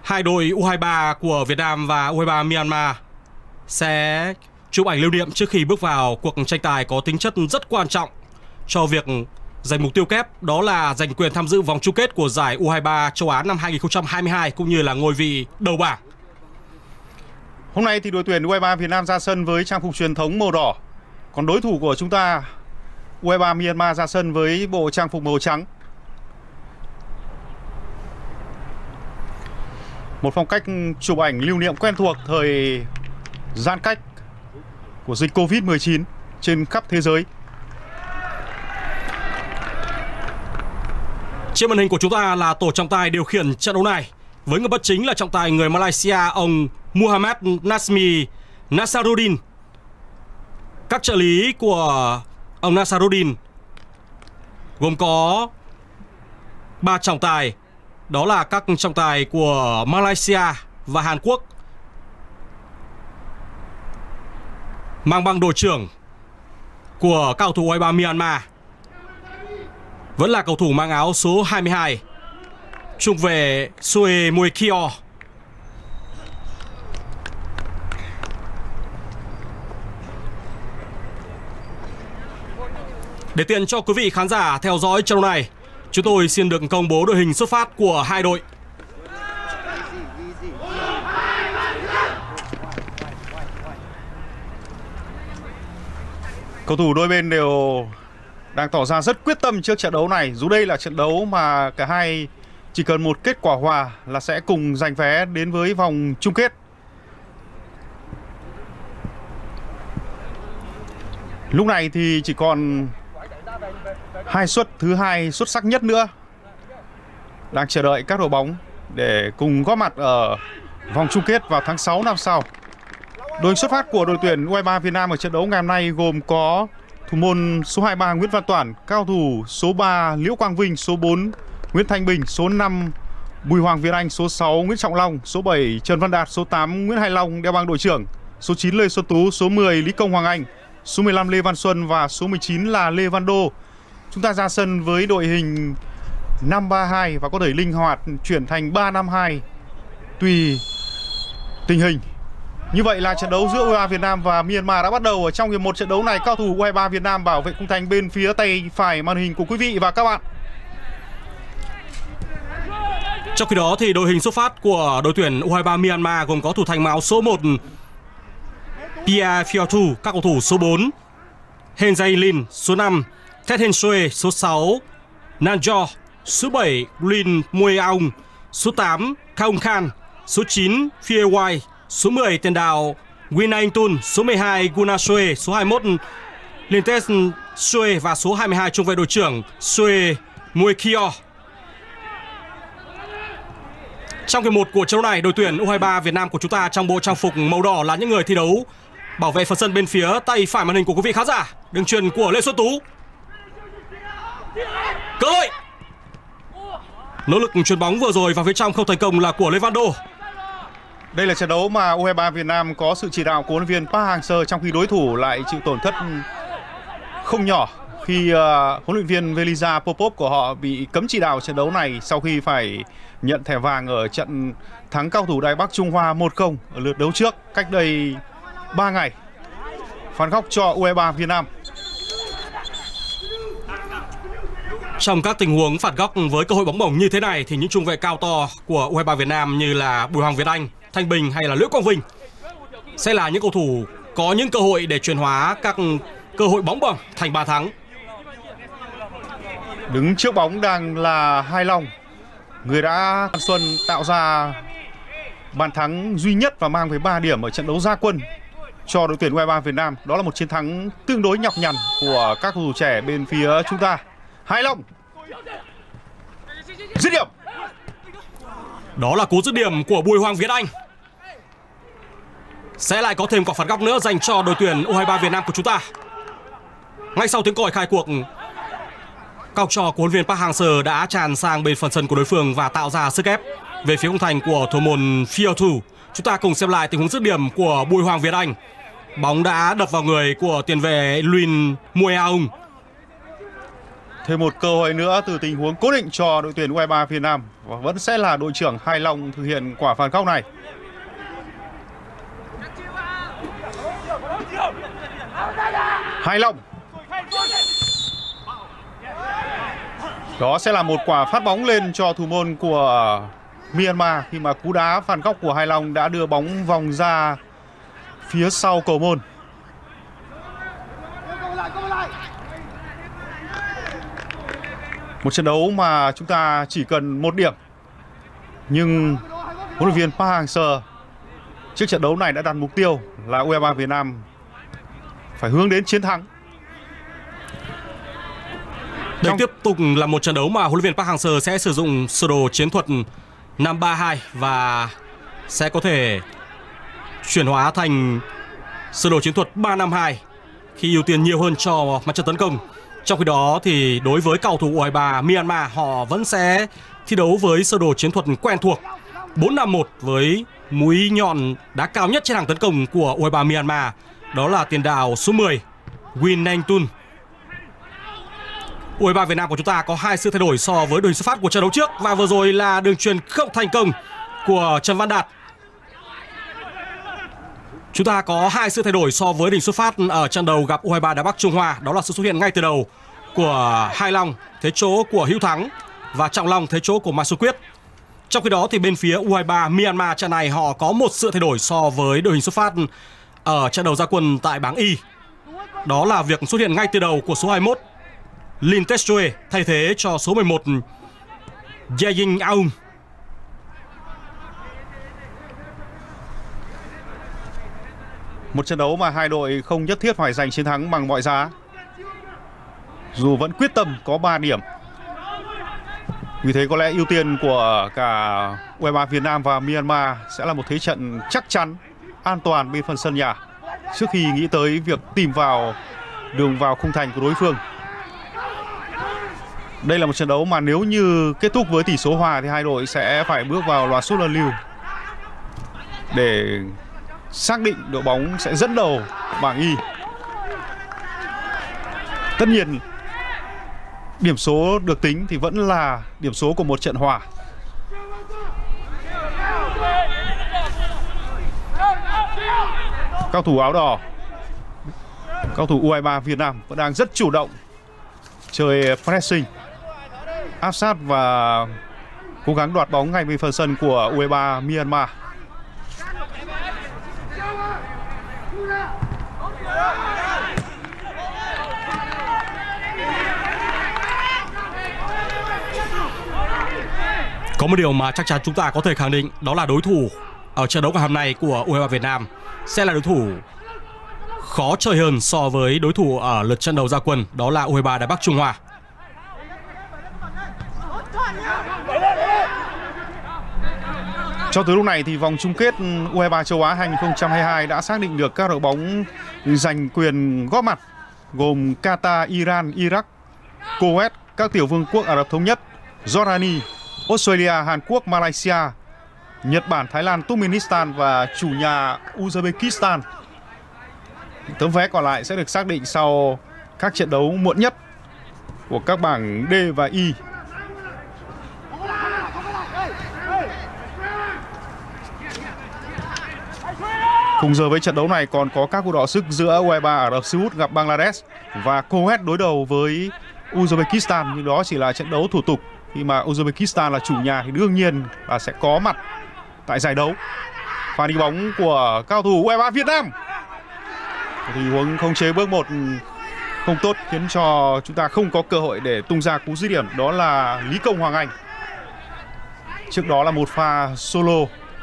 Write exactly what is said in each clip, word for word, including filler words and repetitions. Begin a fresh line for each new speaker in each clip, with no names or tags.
hai đội U hai ba của Việt Nam và U hai ba Myanmar sẽ chụp ảnh lưu niệm trước khi bước vào cuộc tranh tài có tính chất rất quan trọng cho việc giành mục tiêu kép, đó là giành quyền tham dự vòng chung kết của giải U hai ba châu Á năm hai nghìn không trăm hai mươi hai cũng như là ngôi vị đầu bảng.
Hôm nay thì đội tuyển U hai ba Việt Nam ra sân với trang phục truyền thống màu đỏ, còn đối thủ của chúng ta U hai ba Myanmar ra sân với bộ trang phục màu trắng. Một phong cách chụp ảnh lưu niệm quen thuộc thời giãn cách của dịch Covid mười chín trên khắp thế giới.
Trên màn hình của chúng ta là tổ trọng tài điều khiển trận đấu này, với người bất chính là trọng tài người Malaysia ông Muhammad Nasmi Nasaruddin. Các trợ lý của ông Nasaruddin gồm có ba trọng tài, đó là các trọng tài của Malaysia và Hàn Quốc. Mang băng đội trưởng của cầu thủ U hai ba Myanmar vẫn là cầu thủ mang áo số hai mươi hai, trung vệ Soe Muekio. Để tiện cho quý vị khán giả theo dõi trận đấu này, chúng tôi xin được công bố đội hình xuất phát của hai đội.
Cầu thủ đôi bên đều đang tỏ ra rất quyết tâm trước trận đấu này. Dù đây là trận đấu mà cả hai chỉ cần một kết quả hòa là sẽ cùng giành vé đến với vòng chung kết. Lúc này thì chỉ còn hai suất thứ hai xuất sắc nhất nữa đang chờ đợi các đội bóng để cùng góp mặt ở vòng chung kết vào tháng sáu năm sau. Đội hình xuất phát của đội tuyển U hai ba Việt Nam ở trận đấu ngày hôm nay gồm có thủ môn số hai mươi ba Nguyễn Văn Toản, cao thủ số ba Liễu Quang Vinh, số bốn Nguyễn Thanh Bình, số năm Bùi Hoàng Việt Anh, số sáu Nguyễn Trọng Long, số bảy Trần Văn Đạt, số tám Nguyễn Hải Long đeo băng đội trưởng, số chín Lê Xuân Tú, số mười Lý Công Hoàng Anh, số mười lăm Lê Văn Xuân và số mười chín là Lê Văn Đô. Chúng ta ra sân với đội hình năm ba hai và có thể linh hoạt chuyển thành ba năm hai tùy tình hình. Như vậy là trận đấu giữa U hai ba Việt Nam và Myanmar đã bắt đầu. Ở trong hiệp một trận đấu này, cao thủ U hai ba Việt Nam bảo vệ khung thành bên phía tay phải màn hình của quý vị và các bạn.
Trong khi đó thì đội hình xuất phát của đội tuyển U hai ba Myanmar gồm có thủ thành áo số một Pia Phiotu, các cầu thủ số bốn Hen Jae Lin, số năm Tet Hen Sue, số sáu Nanjo, số bảy Lin Mue Aung, số tám Kaung Khan, số chín Phie Wai, số mười tiền đạo Win Anh Tun, số mười hai Guna Sue, số hai mươi mốt Lintes Sue và số hai mươi hai trung vệ đội trưởng Sue Muekio. Trong hiệp một của trận đấu này, đội tuyển U hai ba Việt Nam của chúng ta trong bộ trang phục màu đỏ là những người thi đấu bảo vệ phần sân bên phía tay phải màn hình của quý vị khán giả. Đường chuyền của Lê Xuân Tú. Cơ hội. Nỗ lực chuyền bóng vừa rồi vào phía trong không thành công là của Lê Văn Đô.
Đây là trận đấu mà U hai ba Việt Nam có sự chỉ đạo của huấn luyện viên Park Hang-seo, trong khi đối thủ lại chịu tổn thất không nhỏ khi uh, huấn luyện viên Velisa Popov của họ bị cấm chỉ đạo trận đấu này sau khi phải nhận thẻ vàng ở trận thắng cao thủ Đài Bắc Trung Hoa một không ở lượt đấu trước cách đây ba ngày. Phạt góc cho U hai ba Việt Nam.
Trong các tình huống phạt góc với cơ hội bóng bổng như thế này thì những trung vệ cao to của U hai ba Việt Nam như là Bùi Hoàng Việt Anh, Thanh Bình hay là Liễu Quang Vinh sẽ là những cầu thủ có những cơ hội để chuyển hóa các cơ hội bóng bổng thành bàn thắng.
Đứng trước bóng đang là Hai Long, người đã Xuân tạo ra bàn thắng duy nhất và mang về ba điểm ở trận đấu ra quân cho đội tuyển U hai ba Việt Nam. Đó là một chiến thắng tương đối nhọc nhằn của các cầu thủ trẻ bên phía chúng ta. Hai Long dứt điểm.
Đó là cú dứt điểm của Bùi Hoàng Việt Anh. Sẽ lại có thêm quả phạt góc nữa dành cho đội tuyển U hai ba Việt Nam của chúng ta. Ngay sau tiếng còi khai cuộc, các học trò của huấn luyện viên Park Hang-seo đã tràn sang bên phần sân của đối phương và tạo ra sức ép về phía khung thành của thủ môn Phiotu. Chúng ta cùng xem lại tình huống dứt điểm của Bùi Hoàng Việt Anh. Bóng đã đập vào người của tiền vệ Luin Mue Aung.
thêm một cơ hội nữa từ tình huống cố định cho đội tuyển u hai ba Việt Nam và vẫn sẽ là đội trưởng Hải Long thực hiện quả phạt góc này. Hải Long. Đó sẽ là một quả phát bóng lên cho thủ môn của Myanmar khi mà cú đá phạt góc của Hải Long đã đưa bóng vòng ra phía sau cầu môn. Một trận đấu mà chúng ta chỉ cần một điểm, nhưng huấn luyện viên Park Hang-seo trước trận đấu này đã đặt mục tiêu là u hai ba Việt Nam phải hướng đến chiến thắng.
Đây Trong... tiếp tục là một trận đấu mà huấn luyện viên Park Hang-seo sẽ sử dụng sơ đồ chiến thuật năm ba hai và sẽ có thể chuyển hóa thành sơ đồ chiến thuật ba năm hai khi ưu tiên nhiều hơn cho mặt trận tấn công. Trong khi đó thì đối với cầu thủ u hai ba Myanmar, họ vẫn sẽ thi đấu với sơ đồ chiến thuật quen thuộc bốn năm một với mũi nhọn đá cao nhất trên hàng tấn công của u hai ba Myanmar, đó là tiền đạo số mười Win Neng Tun. u hai ba Việt Nam của chúng ta có hai sự thay đổi so với đội hình xuất phát của trận đấu trước, và vừa rồi là đường chuyền không thành công của Trần Văn Đạt. Chúng ta có hai sự thay đổi so với đội hình xuất phát ở trận đầu gặp u hai ba Đài Bắc Trung Hoa, đó là sự xuất hiện ngay từ đầu của Hải Long thế chỗ của Hữu Thắng và Trọng Long thế chỗ của Mai Xuân Quyết. Trong khi đó thì bên phía u hai ba Myanmar trận này họ có một sự thay đổi so với đội hình xuất phát ở trận đầu ra quân tại bảng Y, đó là việc xuất hiện ngay từ đầu của số hai mươi mốt Lin Tesue thay thế cho số mười một Yayin Aung.
Một trận đấu mà hai đội không nhất thiết phải giành chiến thắng bằng mọi giá, dù vẫn quyết tâm có ba điểm. Vì thế có lẽ ưu tiên của cả u hai ba Việt Nam và Myanmar sẽ là một thế trận chắc chắn, an toàn bên phần sân nhà trước khi nghĩ tới việc tìm vào đường vào khung thành của đối phương. Đây là một trận đấu mà nếu như kết thúc với tỷ số hòa thì hai đội sẽ phải bước vào loạt sút luân lưu để xác định đội bóng sẽ dẫn đầu bảng Y. Tất nhiên điểm số được tính thì vẫn là điểm số của một trận hòa. Cao thủ áo đỏ, cao thủ u hai ba Việt Nam vẫn đang rất chủ động chơi pressing, áp sát và cố gắng đoạt bóng ngay bên phần sân của u hai ba Myanmar.
Có một điều mà chắc chắn chúng ta có thể khẳng định, đó là đối thủ ở trận đấu ngày hôm nay của u hai ba Việt Nam sẽ là đối thủ khó chơi hơn so với đối thủ ở lượt trận đầu ra quân, đó là u hai ba Đài Bắc Trung Hoa.
Cho tới lúc này thì vòng chung kết u hai ba châu Á hai không hai hai đã xác định được các đội bóng giành quyền góp mặt, gồm Qatar, Iran, Iraq, Kuwait, các tiểu vương quốc Ả Rập Thống Nhất, Jordani, Australia, Hàn Quốc, Malaysia, Nhật Bản, Thái Lan, Turkmenistan và chủ nhà Uzbekistan. Tấm vé còn lại sẽ được xác định sau các trận đấu muộn nhất của các bảng D và Y. Cùng giờ với trận đấu này còn có các cuộc đọ sức giữa u hai ba Ả Rập Xê Út gặp Bangladesh và Kuwait đối đầu với Uzbekistan, nhưng đó chỉ là trận đấu thủ tục. Khi mà Uzbekistan là chủ nhà thì đương nhiên là sẽ có mặt tại giải đấu. Pha đi bóng của cao thủ u hai ba Việt Nam, thì huống khống chế bước một không tốt khiến cho chúng ta không có cơ hội để tung ra cú dứt điểm, đó là Lý Công Hoàng Anh. Trước đó là một pha solo.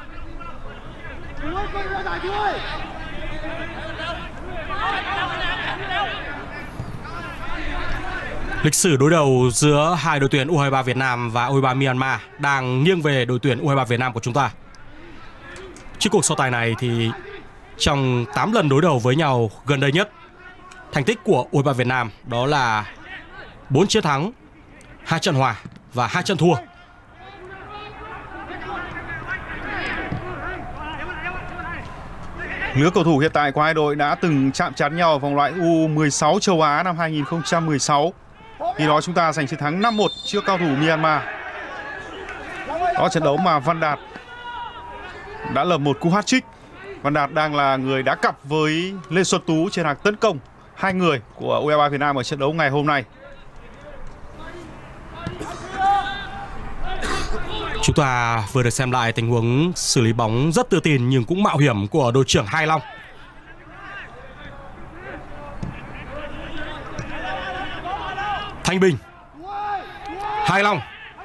Lịch sử đối đầu giữa hai đội tuyển u hai ba Việt Nam và u hai ba Myanmar đang nghiêng về đội tuyển u hai ba Việt Nam của chúng ta. Trước cuộc so tài này thì trong tám lần đối đầu với nhau gần đây nhất, thành tích của u hai ba Việt Nam đó là bốn chiến thắng, hai trận hòa và hai trận thua.
Lứa cầu thủ hiện tại của hai đội đã từng chạm trán nhau ở vòng loại U mười sáu châu Á năm hai không một sáu. Khi đó chúng ta giành chiến thắng năm một trước cao thủ Myanmar. Đó trận đấu mà Văn Đạt đã lập một cú hat-trick. Văn Đạt đang là người đá cặp với Lê Xuân Tú trên hàng tấn công hai người của u hai ba Việt Nam ở trận đấu ngày hôm nay.
Chúng ta vừa được xem lại tình huống xử lý bóng rất tự tin nhưng cũng mạo hiểm của đội trưởng Hai Long. Thanh Bình, Hai Long,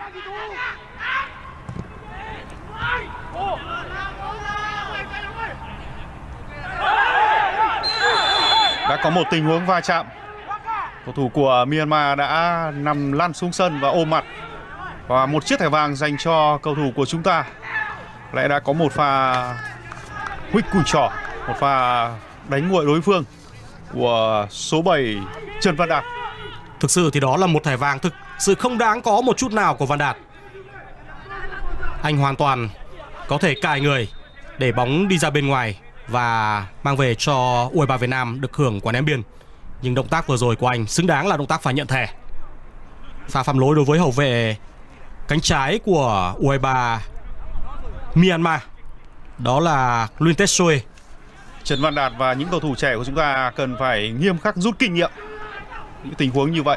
đã có một tình huống va chạm. Cầu thủ của Myanmar đã nằm lăn xuống sân và ôm mặt. Và một chiếc thẻ vàng dành cho cầu thủ của chúng ta. Lại đã có một pha huých cùi trỏ, một pha đánh nguội đối phương của số bảy Trần Văn Đạt.
Thực sự thì đó là một thẻ vàng thực sự không đáng có một chút nào của Văn Đạt. Anh hoàn toàn có thể cài người để bóng đi ra bên ngoài và mang về cho u hai ba Việt Nam được hưởng quả ném biên. Nhưng động tác vừa rồi của anh xứng đáng là động tác phải nhận thẻ. Pha phạm lỗi đối với hậu vệ cánh trái của u hai ba Myanmar, đó là Luin Tessoe.
Trần Văn Đạt và những cầu thủ trẻ của chúng ta cần phải nghiêm khắc rút kinh nghiệm những tình huống như vậy.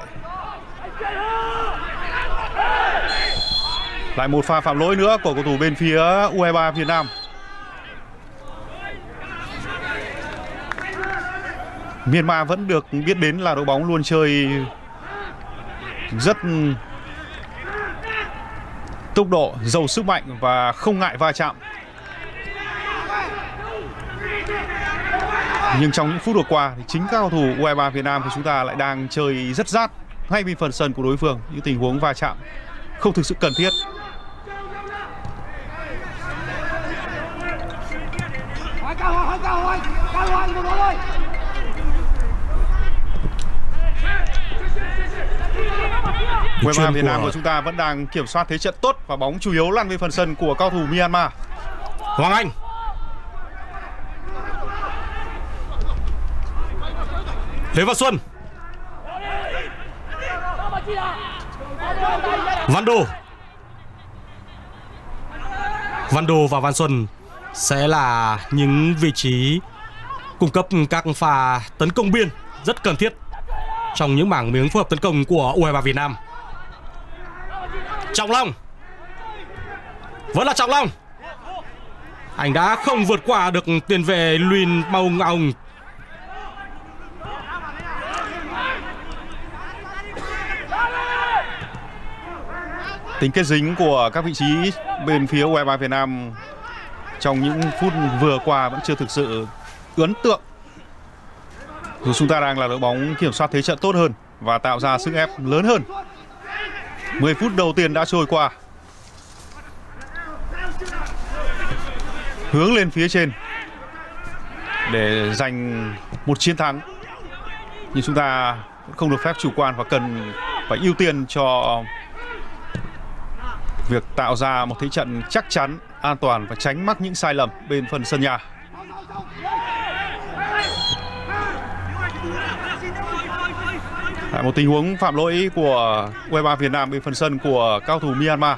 Lại một pha phạm lỗi nữa của cầu thủ bên phía u hai ba Việt Nam. Myanmar vẫn được biết đến là đội bóng luôn chơi rất tốc độ, giàu sức mạnh và không ngại va chạm. Nhưng trong những phút vừa qua thì chính các cầu thủ u hai ba Việt Nam của chúng ta lại đang chơi rất rát ngay bên phần sân của đối phương. Những tình huống va chạm không thực sự cần thiết. u hai ba Việt Nam của chúng ta vẫn đang kiểm soát thế trận tốt và bóng chủ yếu lăn về phần sân của cao thủ Myanmar.
Hoàng Anh, Lê Văn Xuân, Văn Đô. Văn Đô và Văn Xuân sẽ là những vị trí cung cấp các pha tấn công biên rất cần thiết trong những mảng miếng phối hợp tấn công của u hai ba Việt Nam. Trọng Long, vẫn là Trọng Long. Anh đã không vượt qua được tiền vệ Luin Mau Ngong.
Tính kết dính của các vị trí bên phía u hai ba Việt Nam trong những phút vừa qua vẫn chưa thực sự ấn tượng. Dù chúng ta đang là đội bóng kiểm soát thế trận tốt hơn và tạo ra sức ép lớn hơn. mười phút đầu tiên đã trôi qua. Hướng lên phía trên để giành một chiến thắng. Nhưng chúng ta không được phép chủ quan và cần phải ưu tiên cho việc tạo ra một thế trận chắc chắn, an toàn và tránh mắc những sai lầm bên phần sân nhà. Lại một tình huống phạm lỗi của u hai ba Việt Nam bên phần sân của cao thủ Myanmar.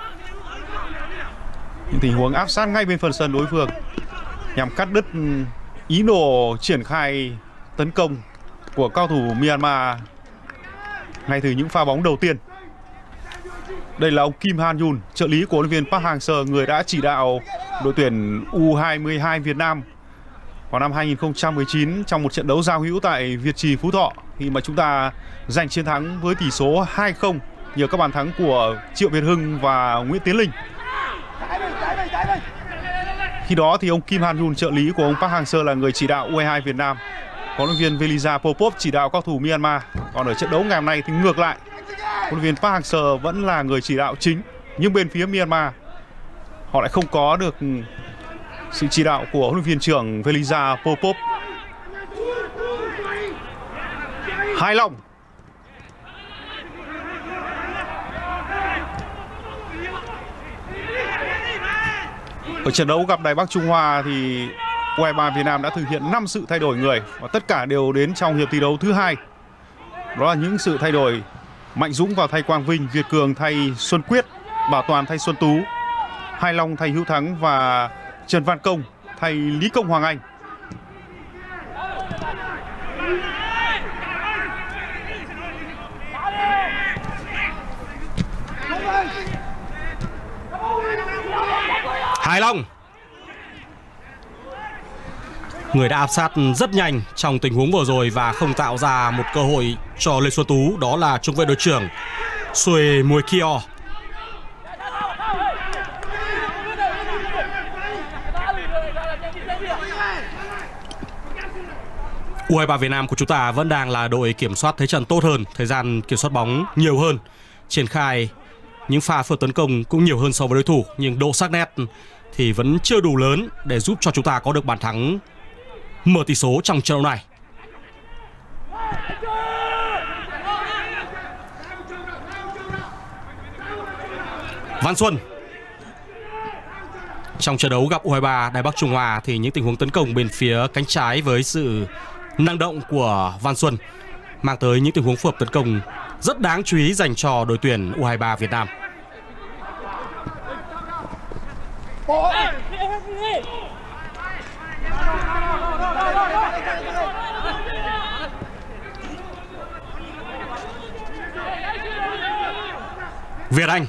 Những tình huống áp sát ngay bên phần sân đối phương nhằm cắt đứt ý đồ triển khai tấn công của cao thủ Myanmar ngay từ những pha bóng đầu tiên. Đây là ông Kim Han Yun, trợ lý của huấn luyện viên Park Hang-seo, người đã chỉ đạo đội tuyển u hai hai Việt Nam vào năm hai nghìn không trăm mười chín trong một trận đấu giao hữu tại Việt Trì, Phú Thọ, khi mà chúng ta giành chiến thắng với tỷ số hai không nhờ các bàn thắng của Triệu Việt Hưng và Nguyễn Tiến Linh. Khi đó thì ông Kim Han Yun, trợ lý của ông Park Hang-seo, là người chỉ đạo u hai hai Việt Nam, còn huấn luyện viên Velisa Popov chỉ đạo các cầu thủ Myanmar. Còn ở trận đấu ngày hôm nay thì ngược lại, huấn luyện viên Park Hang-seo vẫn là người chỉ đạo chính, nhưng bên phía Myanmar họ lại không có được sự chỉ đạo của huấn luyện viên trưởng Velisa Popov. Hai Long, ở trận đấu gặp Đài Bắc Trung Hoa thì u hai ba Việt Nam đã thực hiện năm sự thay đổi người và tất cả đều đến trong hiệp thi đấu thứ hai. Đó là những sự thay đổi Mạnh Dũng vào thay Quang Vinh, Việt Cường thay Xuân Quyết, Bảo Toàn thay Xuân Tú, Hai Long thay Hữu Thắng và Trần Văn Công thay Lý Công Hoàng Anh.
Hải Long, người đã áp sát rất nhanh trong tình huống vừa rồi và không tạo ra một cơ hội cho Lê Xuân Tú, đó là trung vệ đội trưởng Sue Mui Kyo. u hai ba Việt Nam của chúng ta vẫn đang là đội kiểm soát thế trận tốt hơn, thời gian kiểm soát bóng nhiều hơn, triển khai những pha phượt tấn công cũng nhiều hơn so với đối thủ, nhưng độ sắc nét thì vẫn chưa đủ lớn để giúp cho chúng ta có được bàn thắng mở tỷ số trong trận đấu này. Văn Xuân. Trong trận đấu gặp u hai ba Đài Bắc Trung Hoa thì những tình huống tấn công bên phía cánh trái với sự năng động của Văn Xuân mang tới những tình huống phù hợp tấn công rất đáng chú ý dành cho đội tuyển u hai ba Việt Nam. Việt Anh.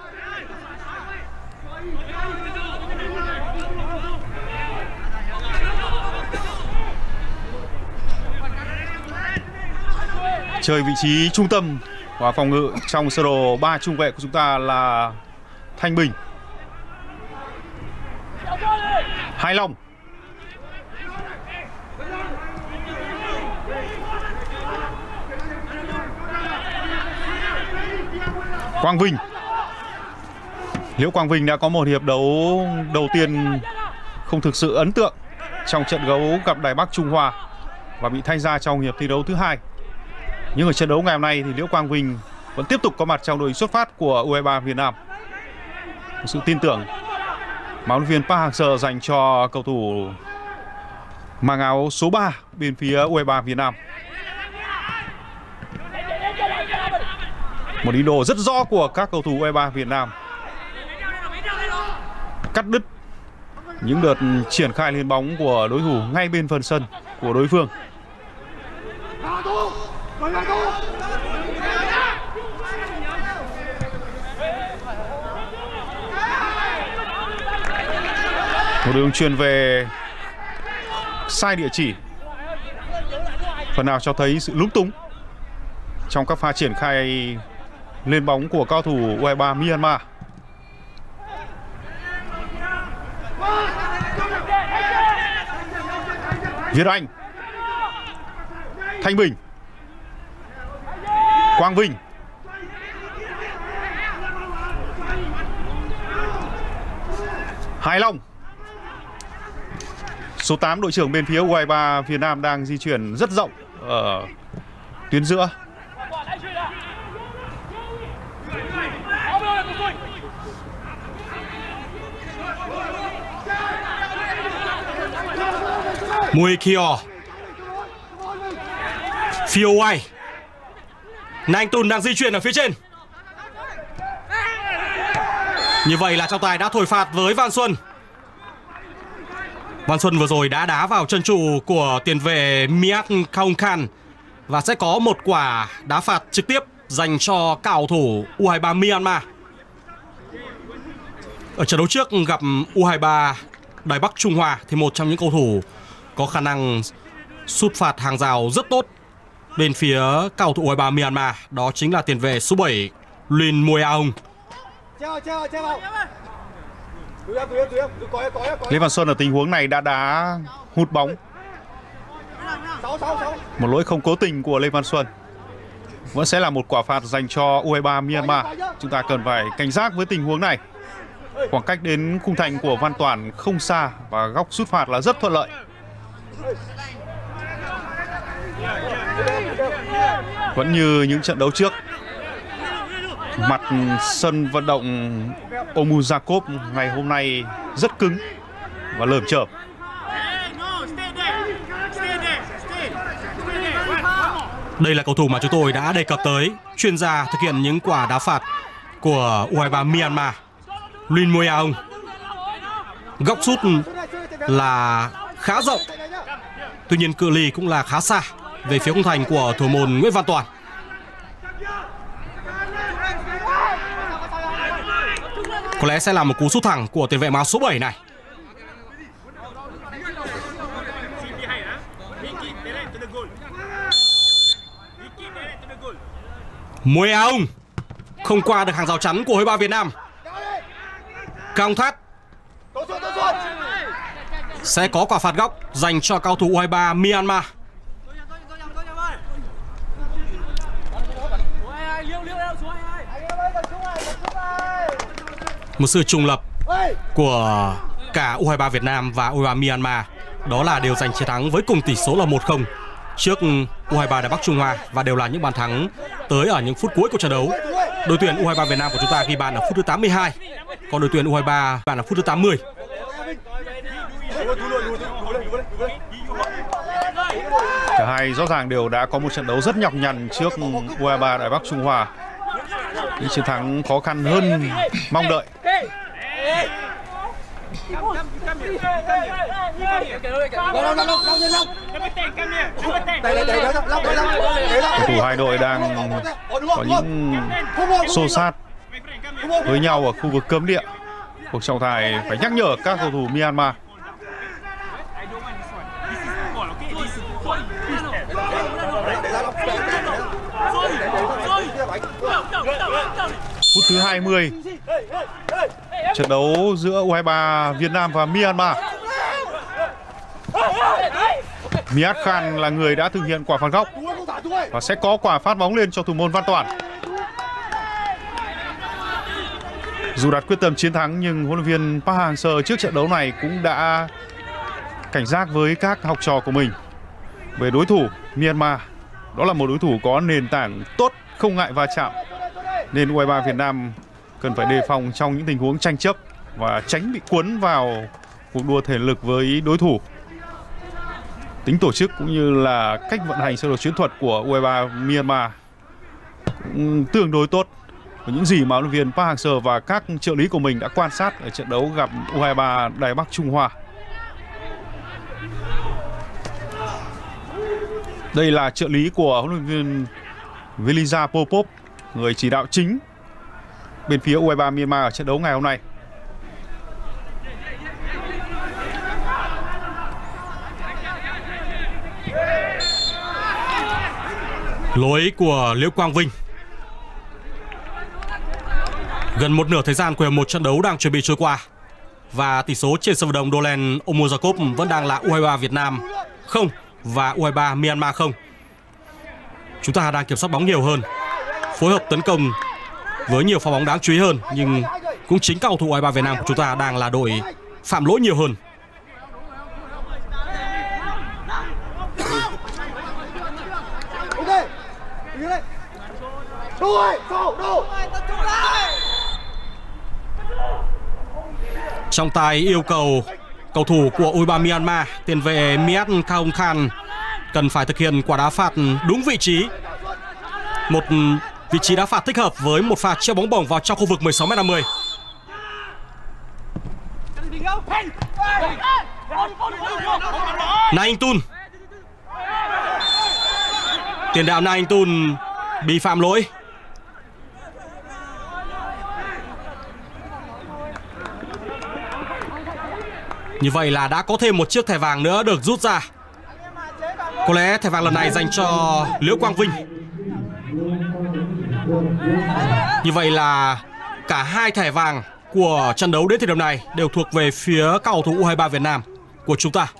Chơi vị trí trung tâm và phòng ngự trong sơ đồ ba trung vệ của chúng ta là Thanh Bình, Hai Long, Quang Vinh. Liễu Quang Vinh đã có một hiệp đấu đầu tiên không thực sự ấn tượng trong trận đấu gặp Đài Bắc Trung Hoa và bị thay ra trong hiệp thi đấu thứ hai. Nhưng ở trận đấu ngày hôm nay thì Liễu Quang Vinh vẫn tiếp tục có mặt trong đội xuất phát của u hai ba Việt Nam. Một sự tin tưởng mà huấn luyện viên Park Hang-seo dành cho cầu thủ mang áo số ba bên phía u hai ba Việt Nam. Một ý đồ rất rõ của các cầu thủ u hai ba Việt Nam cắt đứt những đợt triển khai lên bóng của đối thủ ngay bên phần sân của đối phương. Một đường truyền về sai địa chỉ, phần nào cho thấy sự lúng túng trong các pha triển khai lên bóng của cao thủ u hai ba Myanmar. Việt Anh, Thanh Bình, Quang Vinh, Hải Long. Số tám đội trưởng bên phía u hai ba Việt Nam đang di chuyển rất rộng ở tuyến giữa.
Mui Kyo, Phiêu Oai, Anh Tùn đang di chuyển ở phía trên. Như vậy là trọng tài đã thổi phạt với Văn Xuân. Văn Xuân vừa rồi đã đá vào chân trụ của tiền vệ Miak Kaung Khan và sẽ có một quả đá phạt trực tiếp dành cho cầu thủ u hai ba Myanmar. Ở trận đấu trước gặp u hai ba Đài Bắc Trung Hoa thì một trong những cầu thủ có khả năng sút phạt hàng rào rất tốt bên phía cầu thủ u hai ba Myanmar, đó chính là tiền vệ số bảy Lin Mui Aung.
Lê Văn Xuân ở tình huống này đã đá hụt bóng. Một lỗi không cố tình của Lê Văn Xuân. Vẫn sẽ là một quả phạt dành cho u hai ba Myanmar. Chúng ta cần phải cảnh giác với tình huống này. Khoảng cách đến khung thành của Văn Toản không xa và góc sút phạt là rất thuận lợi. Vẫn như những trận đấu trước, mặt sân vận động Omuzakov ngày hôm nay rất cứng và lởm chởm.
Đây là cầu thủ mà chúng tôi đã đề cập tới, chuyên gia thực hiện những quả đá phạt của u hai ba Myanmar, Lin Moyaong. Góc sút là khá rộng, tuy nhiên cự ly cũng là khá xa về phía khung thành của thủ môn Nguyễn Văn Toàn. Có lẽ sẽ là một cú sút thẳng của tiền vệ áo số bảy này. Moyaong không qua được hàng rào chắn của u hai ba Việt Nam. Cao Thát sẽ có quả phạt góc dành cho cầu thủ u hai ba Myanmar. Một sự trùng lập của cả u hai ba Việt Nam và u hai ba Myanmar, đó là đều giành chiến thắng với cùng tỷ số là một không trước u hai ba Đài Bắc Trung Hoa, và đều là những bàn thắng tới ở những phút cuối của trận đấu. Đội tuyển u hai ba Việt Nam của chúng ta ghi bàn ở phút thứ tám mươi hai, còn đội tuyển u hai ba bàn ở phút thứ tám mươi.
Cả hai rõ ràng đều đã có một trận đấu rất nhọc nhằn trước u hai ba Đài Bắc Trung Hoa. Những chiến thắng khó khăn hơn mong đợi. Cầu thủ hai đội đang có những xô xát với nhau ở khu vực cấm địa. Cuộc trọng tài phải nhắc nhở các cầu thủ Myanmar. Phút thứ hai mươi, trận đấu giữa u hai ba Việt Nam và Myanmar. Miat Khan là người đã thực hiện quả phạt góc và sẽ có quả phát bóng lên cho thủ môn Văn Toàn. Dù đặt quyết tâm chiến thắng nhưng huấn luyện viên Park Hang-seo trước trận đấu này cũng đã cảnh giác với các học trò của mình về đối thủ Myanmar. Đó là một đối thủ có nền tảng tốt, không ngại va chạm, nên u hai ba Việt Nam cần phải đề phòng trong những tình huống tranh chấp và tránh bị cuốn vào cuộc đua thể lực với đối thủ. Tính tổ chức cũng như là cách vận hành sơ đồ chiến thuật của u hai ba Myanmar cũng tương đối tốt với những gì mà huấn luyện viên Park Hang-seo và các trợ lý của mình đã quan sát ở trận đấu gặp u hai ba Đài Bắc Trung Hoa. Đây là trợ lý của huấn luyện viên Velisa Popov, người chỉ đạo chính bên phía u hai ba Myanmar ở trận đấu ngày hôm nay.
Lỗi của Liễu Quang Vinh. Gần một nửa thời gian của một trận đấu đang chuẩn bị trôi qua và tỷ số trên sân vận động Dolen Omozakov vẫn đang là u hai ba Việt Nam không và u hai ba Myanmar không. Chúng ta đang kiểm soát bóng nhiều hơn, phối hợp tấn công với nhiều pha bóng đáng chú ý hơn, nhưng cũng chính cầu thủ u hai ba Việt Nam của chúng ta đang là đội phạm lỗi nhiều hơn. Trọng tài yêu cầu cầu thủ của u hai ba Myanmar, tiền vệ Miat Kaung Khan, cần phải thực hiện quả đá phạt đúng vị trí. Một vị trí đá phạt thích hợp với một pha treo bóng bổng vào trong khu vực mười sáu mét năm mươi. Na Anh Tun, tiền đạo Na Anh Tun bị phạm lỗi. Như vậy là đã có thêm một chiếc thẻ vàng nữa được rút ra. Có lẽ thẻ vàng lần này dành cho Liễu Quang Vinh. Như vậy là cả hai thẻ vàng của trận đấu đến thời điểm này đều thuộc về phía các cầu thủ u hai ba Việt Nam của chúng ta.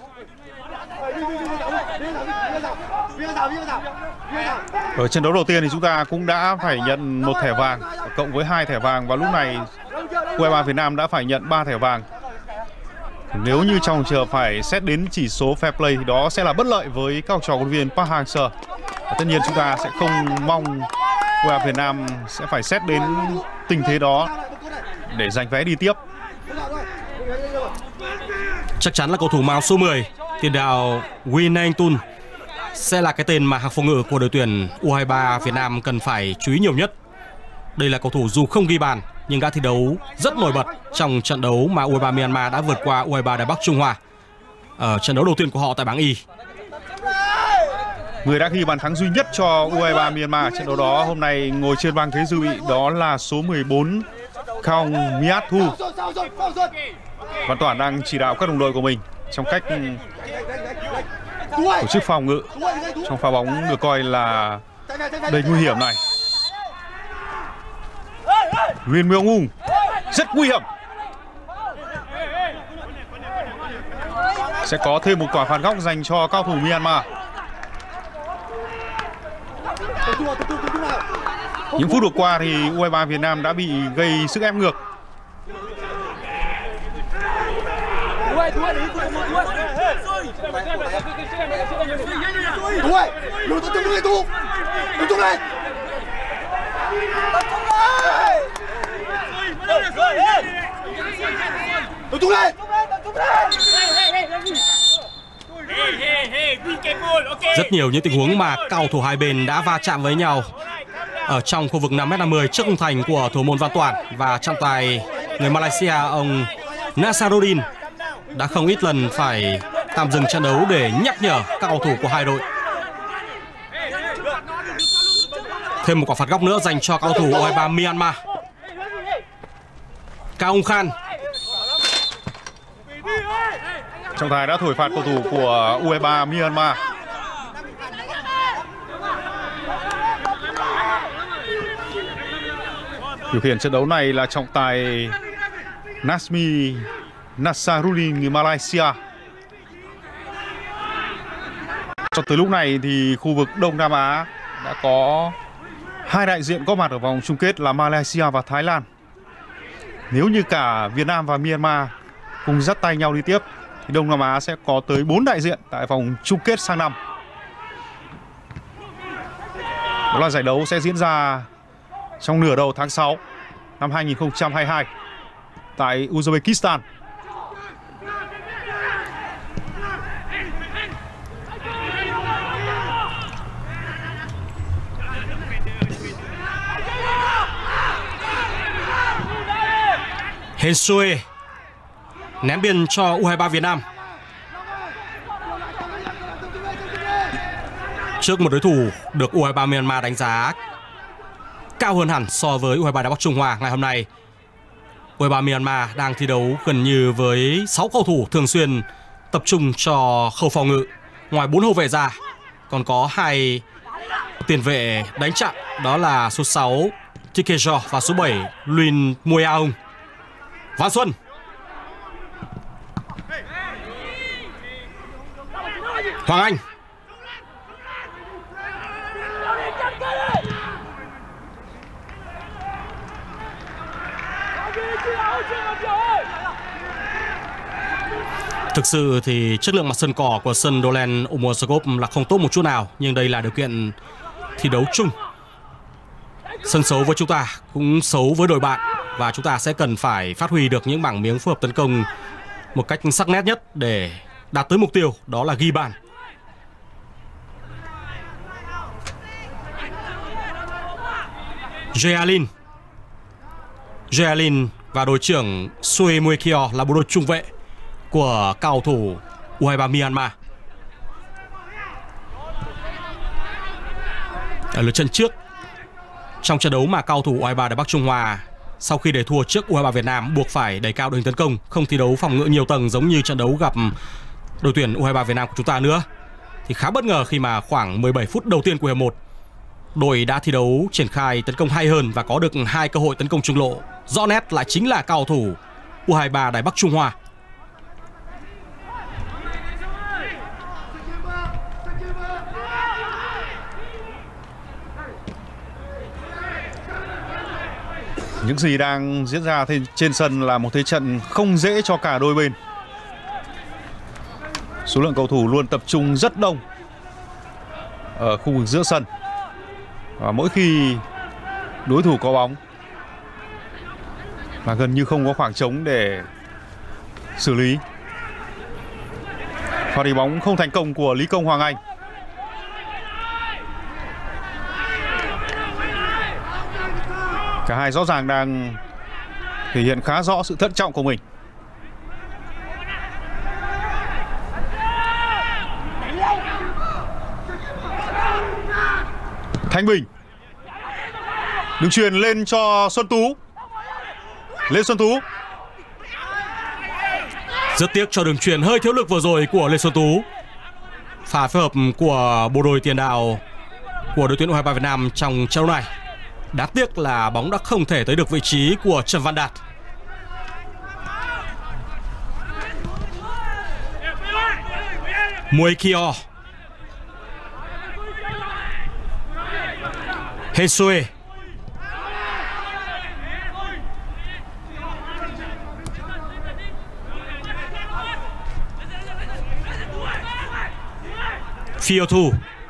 Ở trận đấu đầu tiên thì chúng ta cũng đã phải nhận một thẻ vàng cộng với hai thẻ vàng, và lúc này u hai ba Việt Nam đã phải nhận ba thẻ vàng. Nếu như trong trường phải xét đến chỉ số fair play thì đó sẽ là bất lợi với các học trò huấn luyện viên Park Hang-seo. Tất nhiên chúng ta sẽ không mong u hai ba Việt Nam sẽ phải xét đến tình thế đó để giành vé đi tiếp.
Chắc chắn là cầu thủ màu số mười, tiền đạo Win Na Anh Tun sẽ là cái tên mà hàng phòng ngự của đội tuyển U hai ba Việt Nam cần phải chú ý nhiều nhất. Đây là cầu thủ dù không ghi bàn nhưng đã thi đấu rất nổi bật trong trận đấu mà U hai ba Myanmar đã vượt qua U hai ba Đài Bắc Trung Hoa ở trận đấu đầu tiên của họ tại bảng Y.
Người đã ghi bàn thắng duy nhất cho U hai ba Myanmar trận đấu đó hôm nay ngồi trên băng ghế dự bị, đó là số mười bốn Kaung Miat Thu. Văn Toản đang chỉ đạo các đồng đội của mình trong cách tổ chức phòng ngự trong pha bóng được coi là đầy nguy hiểm này. Rin Myung Ung rất nguy hiểm. Sẽ có thêm một quả phạt góc dành cho cao thủ Myanmar. Những phút vừa qua thì U hai ba Việt Nam đã bị gây sức ép ngược.
Rất nhiều những tình huống mà cầu thủ hai bên đã va chạm với nhau ở trong khu vực năm mét năm mươi trước khung thành của thủ môn Văn Toản, và trọng tài người Malaysia ông Nasaruddin đã không ít lần phải tạm dừng trận đấu để nhắc nhở các cầu thủ của hai đội. Thêm một quả phạt góc nữa dành cho cầu thủ U hai ba Myanmar. Kaung Khan.
Trọng tài đã thổi phạt cầu thủ của U hai ba Myanmar. Điều khiển trận đấu này là trọng tài Nasmi Nasaruddin người Malaysia. Cho tới lúc này thì khu vực Đông Nam Á đã có hai đại diện có mặt ở vòng chung kết là Malaysia và Thái Lan. Nếu như cả Việt Nam và Myanmar cùng dắt tay nhau đi tiếp thì Đông Nam Á sẽ có tới bốn đại diện tại vòng chung kết sang năm. Đó là giải đấu sẽ diễn ra trong nửa đầu tháng sáu năm hai nghìn không trăm hai mươi hai tại Uzbekistan.
Hên Sue ném biên cho U hai ba Việt Nam. Trước một đối thủ được U hai ba Myanmar đánh giá cao hơn hẳn so với U hai ba Đài Bắc Trung Hoa ngày hôm nay, U hai ba Myanmar đang thi đấu gần như với sáu cầu thủ thường xuyên tập trung cho khâu phòng ngự. Ngoài bốn hậu vệ ra còn có hai tiền vệ đánh chặn, đó là số sáu Tikejo và số bảy Luin Mueaung. Văn Xuân. Hoàng Anh. Thực sự thì chất lượng mặt sân cỏ của sân Dolen Umosakov là không tốt một chút nào, nhưng đây là điều kiện thi đấu chung. Sân xấu với chúng ta cũng xấu với đội bạn, và chúng ta sẽ cần phải phát huy được những mảng miếng phối hợp tấn công một cách sắc nét nhất để đạt tới mục tiêu, đó là ghi bàn. Jaelin Jaelin và đội trưởng Sue Muekio là bộ đôi trung vệ của cầu thủ U hai ba Myanmar. Ở lượt trận trước, trong trận đấu mà cầu thủ U hai ba Đài Bắc Trung Hoa sau khi để thua trước U hai ba Việt Nam buộc phải đẩy cao đội hình tấn công, không thi đấu phòng ngự nhiều tầng giống như trận đấu gặp đội tuyển U hai ba Việt Nam của chúng ta nữa, thì khá bất ngờ khi mà khoảng mười bảy phút đầu tiên của hiệp một, đội đã thi đấu triển khai tấn công hay hơn và có được hai cơ hội tấn công trung lộ. Rõ nét lại chính là cầu thủ U hai ba Đài Bắc Trung Hoa.
Những gì đang diễn ra trên sân là một thế trận không dễ cho cả đôi bên. Số lượng cầu thủ luôn tập trung rất đông ở khu vực giữa sân, và mỗi khi đối thủ có bóng là gần như không có khoảng trống để xử lý. Pha đi bóng không thành công của Lý Công Hoàng Anh. Cả hai rõ ràng đang thể hiện khá rõ sự thận trọng của mình. Thanh Bình đường chuyền lên cho Xuân Tú. Lê Xuân Tú.
Rất tiếc cho đường chuyền hơi thiếu lực vừa rồi của Lê Xuân Tú. Pha phối hợp của bộ đôi tiền đạo của đội tuyển u hai ba Việt Nam trong trận đấu này. Đáng tiếc là bóng đã không thể tới được vị trí của Trần Văn Đạt. Muay Kio. Hensue. Fiothu.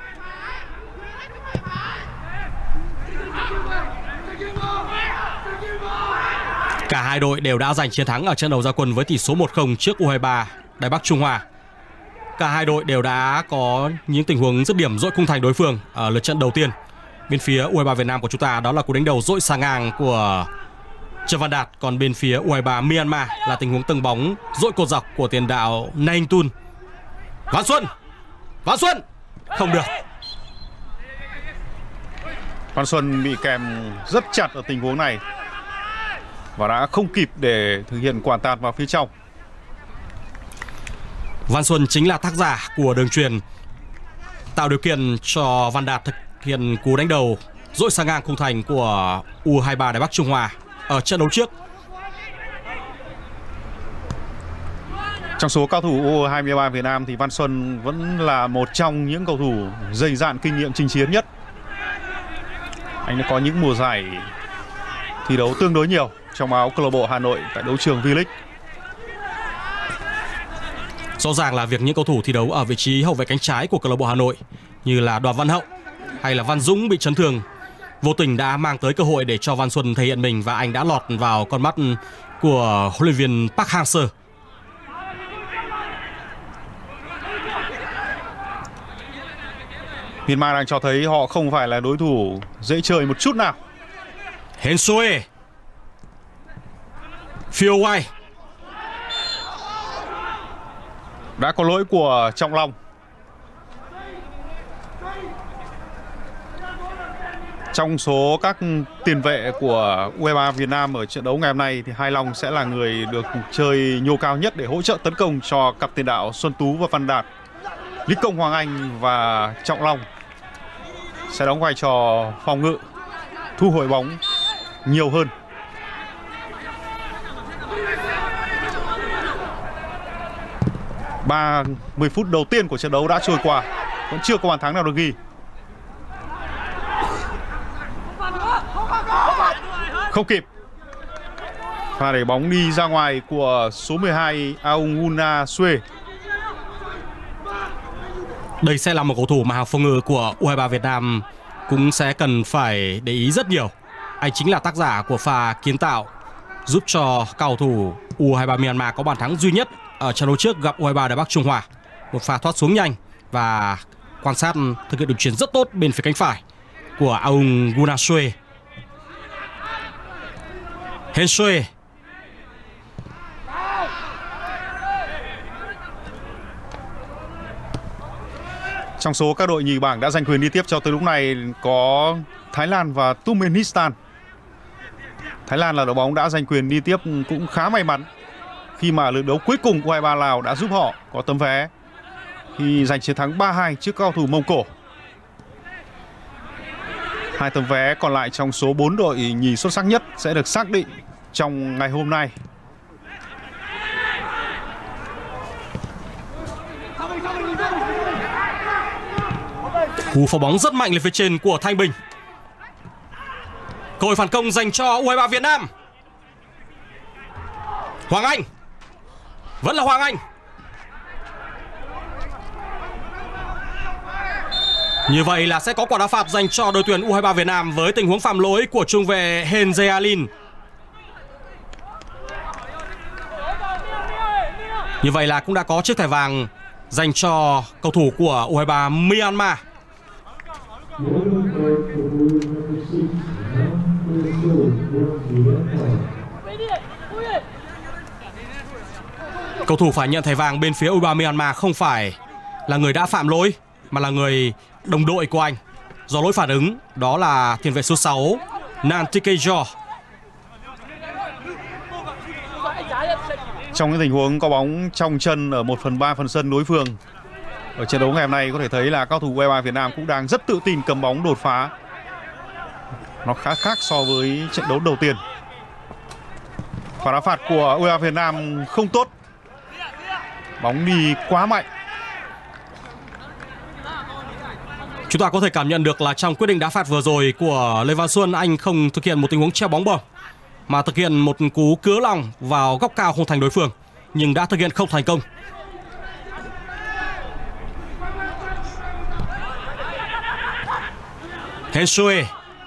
Cả hai đội đều đã giành chiến thắng ở trận đấu ra quân với tỷ số một không trước u hai ba Đài Bắc Trung Hoa. Cả hai đội đều đã có những tình huống dứt điểm dội khung thành đối phương ở lượt trận đầu tiên. Bên phía u hai ba Việt Nam của chúng ta đó là cú đánh đầu dội sang ngang của Trần Văn Đạt, còn bên phía u hai ba Myanmar là tình huống tầng bóng dội cột dọc của tiền đạo Naing Tun. Văn Xuân, Văn Xuân không được.
Văn Xuân bị kèm rất chặt ở tình huống này và đã không kịp để thực hiện quả tạt vào phía trong.
Văn Xuân chính là tác giả của đường chuyền tạo điều kiện cho Văn Đạt thực hiện cú đánh đầu dội sang ngang khung thành của u hai ba Đài Bắc Trung Hoa ở trận đấu trước.
Trong số cao thủ u hai ba Việt Nam thì Văn Xuân vẫn là một trong những cầu thủ dày dạn kinh nghiệm chinh chiến nhất. Anh đã có những mùa giải thi đấu tương đối nhiều trong áo câu lạc bộ Hà Nội tại đấu trường V-League.
Rõ ràng là việc những cầu thủ thi đấu ở vị trí hậu vệ cánh trái của câu lạc bộ Hà Nội như là Đoàn Văn Hậu hay là Văn Dũng bị chấn thương vô tình đã mang tới cơ hội để cho Văn Xuân thể hiện mình, và anh đã lọt vào con mắt của huấn luyện viên Park Hang-seo.
Myanmar đang cho thấy họ không phải là đối thủ dễ chơi một chút nào.
Hensue. Phiêu Wai.
Đã có lỗi của Trọng Long. Trong số các tiền vệ của u hai ba Việt Nam ở trận đấu ngày hôm nay thì Hai Long sẽ là người được chơi nhô cao nhất để hỗ trợ tấn công cho cặp tiền đạo Xuân Tú và Văn Đạt. Lý Công, Hoàng Anh và Trọng Long sẽ đóng vai trò phòng ngự, thu hồi bóng nhiều hơn. ba mươi phút đầu tiên của trận đấu đã trôi qua, vẫn chưa có bàn thắng nào được ghi. Không kịp. Pha đẩy bóng đi ra ngoài của số mười hai Aunguna Sue.
Đây sẽ là một cầu thủ mà hàng phòng ngự của u hai ba Việt Nam cũng sẽ cần phải để ý rất nhiều. Anh chính là tác giả của pha kiến tạo giúp cho cầu thủ u hai ba Myanmar có bàn thắng duy nhất ở trận đấu trước gặp u hai ba Đài Bắc Trung Hoa. Một pha thoát xuống nhanh và quan sát thực hiện đường chuyền rất tốt bên phía cánh phải của Aunguna Sue. Hensue.
Trong số các đội nhì bảng đã giành quyền đi tiếp cho tới lúc này có Thái Lan và Turkmenistan. Thái Lan là đội bóng đã giành quyền đi tiếp cũng khá may mắn khi mà lượt đấu cuối cùng u hai ba Lào đã giúp họ có tấm vé khi giành chiến thắng ba hai trước cao thủ Mông Cổ. Hai tấm vé còn lại trong số bốn đội nhì xuất sắc nhất sẽ được xác định trong ngày hôm nay.
Cú phá bóng rất mạnh lên phía trên của Thanh Bình. Cơ hội phản công dành cho u hai ba Việt Nam. Hoàng Anh. Vẫn là Hoàng Anh. Như vậy là sẽ có quả đá phạt dành cho đội tuyển u hai ba Việt Nam với tình huống phạm lỗi của trung vệ Hen Jae Lin. Như vậy là cũng đã có chiếc thẻ vàng dành cho cầu thủ của u hai ba Myanmar. Cầu thủ phải nhận thẻ vàng bên phía u hai ba Myanmar không phải là người đã phạm lỗi mà là người đồng đội của anh. Do lỗi phản ứng, đó là tiền vệ số sáu Nantikejo.
Trong những tình huống có bóng trong chân ở một phần ba phần sân đối phương ở trận đấu ngày hôm nay, có thể thấy là cao thủ u hai ba Việt Nam cũng đang rất tự tin cầm bóng đột phá. Nó khá khác so với trận đấu đầu tiên. Pha đá phạt của u hai ba Việt Nam không tốt. Bóng đi quá mạnh.
Chúng ta có thể cảm nhận được là trong quyết định đá phạt vừa rồi của Lê Văn Xuân, anh không thực hiện một tình huống treo bóng bổng mà thực hiện một cú cứa lòng vào góc cao khung thành đối phương, nhưng đã thực hiện không thành công. Hensue.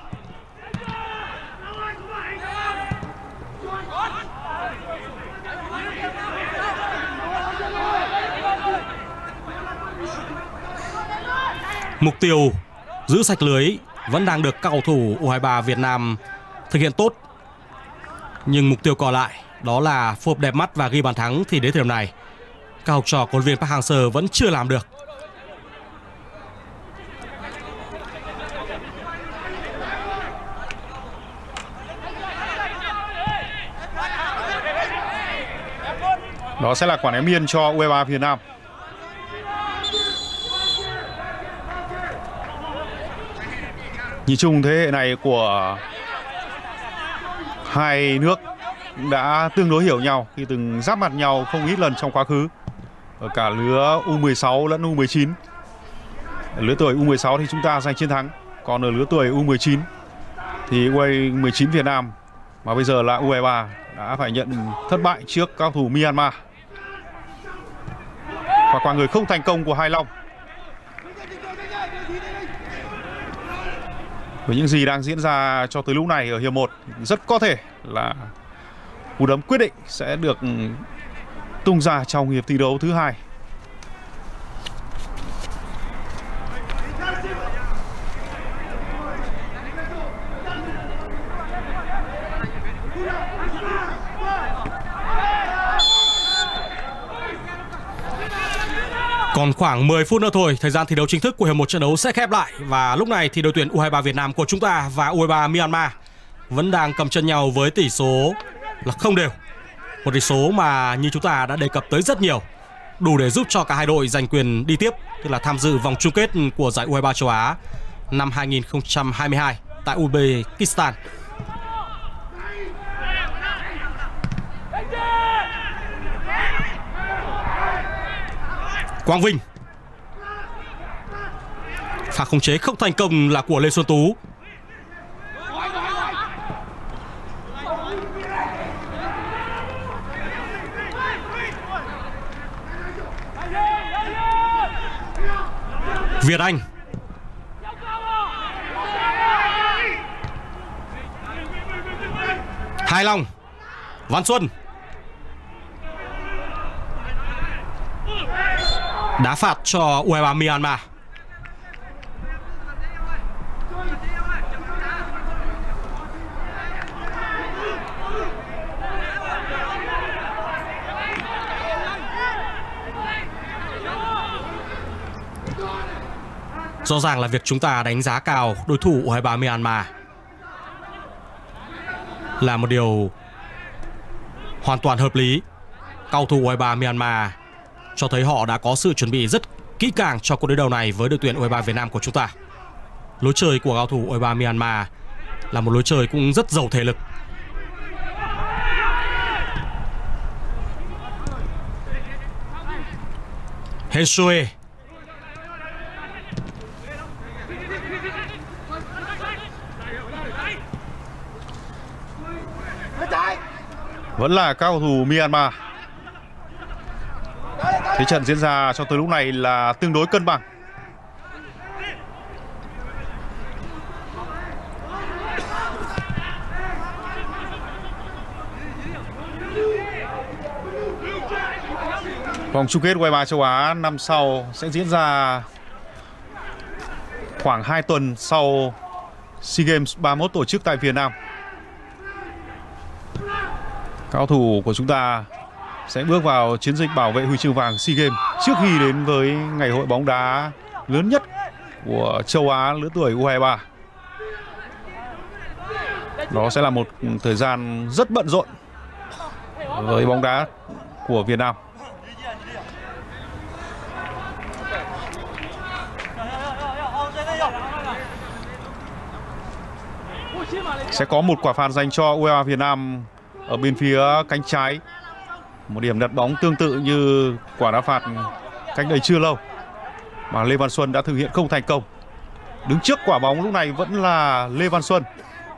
Mục tiêu giữ sạch lưới vẫn đang được các cầu thủ u hai ba Việt Nam thực hiện tốt. Nhưng mục tiêu còn lại đó là phối hợp đẹp mắt và ghi bàn thắng thì đến thời điểm này các học trò của huấn luyện viên Park Hang-seo vẫn chưa làm được.
Đó sẽ là quả ném biên cho u hai ba Việt Nam. Nhìn chung thế hệ này của hai nước đã tương đối hiểu nhau khi từng giáp mặt nhau không ít lần trong quá khứ ở cả lứa u mười sáu lẫn u mười chín. Ở lứa tuổi u mười sáu thì chúng ta giành chiến thắng, còn ở lứa tuổi u mười chín thì u mười chín Việt Nam mà bây giờ là u hai ba đã phải nhận thất bại trước cao thủ Myanmar. Và quả người không thành công của Hai Long. Với những gì đang diễn ra cho tới lúc này ở hiệp một, rất có thể là cú đấm quyết định sẽ được tung ra trong hiệp thi đấu thứ hai.
Còn khoảng mười phút nữa thôi, thời gian thi đấu chính thức của hiệp một trận đấu sẽ khép lại. Và lúc này thì đội tuyển u hai ba Việt Nam của chúng ta và u hai ba Myanmar vẫn đang cầm chân nhau với tỷ số là không đều. Một tỷ số mà như chúng ta đã đề cập tới rất nhiều, đủ để giúp cho cả hai đội giành quyền đi tiếp, tức là tham dự vòng chung kết của giải u hai ba châu Á năm hai nghìn không trăm hai mươi hai tại Uzbekistan. Quang Vinh. Pha khống chế không thành công là của Lê Xuân Tú. Việt Anh. Hai Long. Văn Xuân. Đá phạt cho u hai ba Myanmar. Rõ ràng là việc chúng ta đánh giá cao đối thủ u hai ba Myanmar là một điều hoàn toàn hợp lý. Cầu thủ u hai ba Myanmar cho thấy họ đã có sự chuẩn bị rất kỹ càng cho cuộc đối đầu này với đội tuyển u hai ba Việt Nam của chúng ta. Lối chơi của cầu thủ u hai ba Myanmar là một lối chơi cũng rất giàu thể lực. Hensue.
Vẫn là các cầu thủ Myanmar. Thế trận diễn ra cho tới lúc này là tương đối cân bằng. Vòng chung kết u hai ba châu Á năm sau sẽ diễn ra khoảng hai tuần sau SEA Games ba mươi mốt tổ chức tại Việt Nam. Cao thủ của chúng ta sẽ bước vào chiến dịch bảo vệ huy chương vàng SEA Games trước khi đến với ngày hội bóng đá lớn nhất của châu Á lứa tuổi U hai ba. Đó sẽ là một thời gian rất bận rộn với bóng đá của Việt Nam. Sẽ có một quả phạt dành cho U hai ba Việt Nam ở bên phía cánh trái. Một điểm đặt bóng tương tự như quả đá phạt cách đây chưa lâu mà Lê Văn Xuân đã thực hiện không thành công. Đứng trước quả bóng lúc này vẫn là Lê Văn Xuân.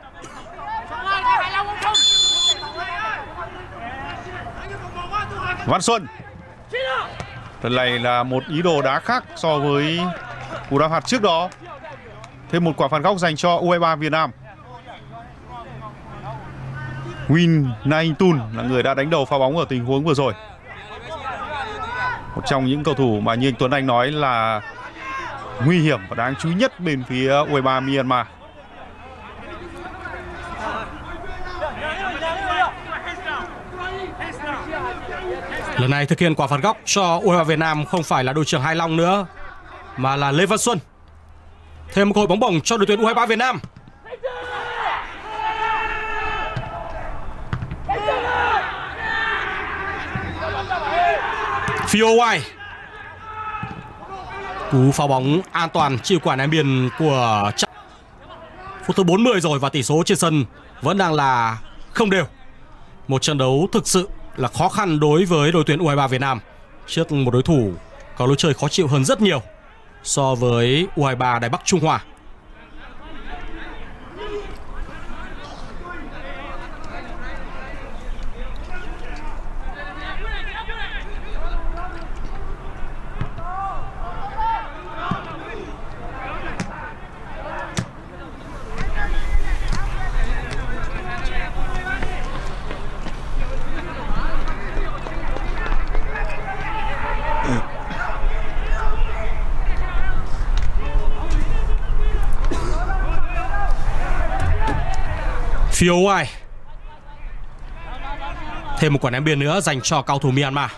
Văn Xuân. Lần này là một ý đồ đá khác so với cú đá phạt trước đó. Thêm một quả phạt góc dành cho U hai ba Việt Nam. Win Naintun là người đã đánh đầu pha bóng ở tình huống vừa rồi. Một trong những cầu thủ mà như anh Tuấn Anh nói là nguy hiểm và đáng chú ý nhất bên phía U hai ba Myanmar.
Lần này thực hiện quả phạt góc cho U hai ba Việt Nam không phải là đội trưởng Hai Long nữa mà là Lê Văn Xuân. Thêm một cơ hội bóng bổng cho đội tuyển U hai ba Việt Nam. Phil White. Cú phá bóng an toàn chịu quả ném biên của Chắc. Phút thứ bốn mươi rồi và tỷ số trên sân vẫn đang là không đều. Một trận đấu thực sự là khó khăn đối với đội tuyển U hai ba Việt Nam trước một đối thủ có lối chơi khó chịu hơn rất nhiều so với U hai ba Đài Bắc Trung Hoa. Phil White. Thêm một quả ném biên nữa dành cho cầu thủ Myanmar.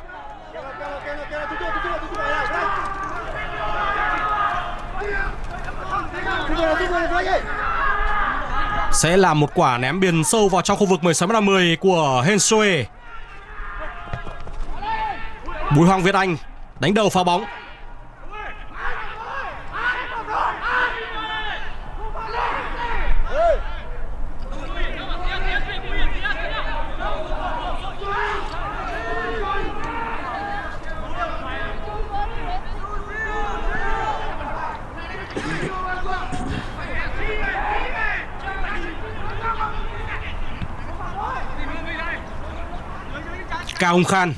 Sẽ là một quả ném biên sâu vào trong khu vực mười sáu mét năm mươi của Hên Soe. Bùi Hoàng Việt Anh đánh đầu phá bóng. Cao Hùng Khan.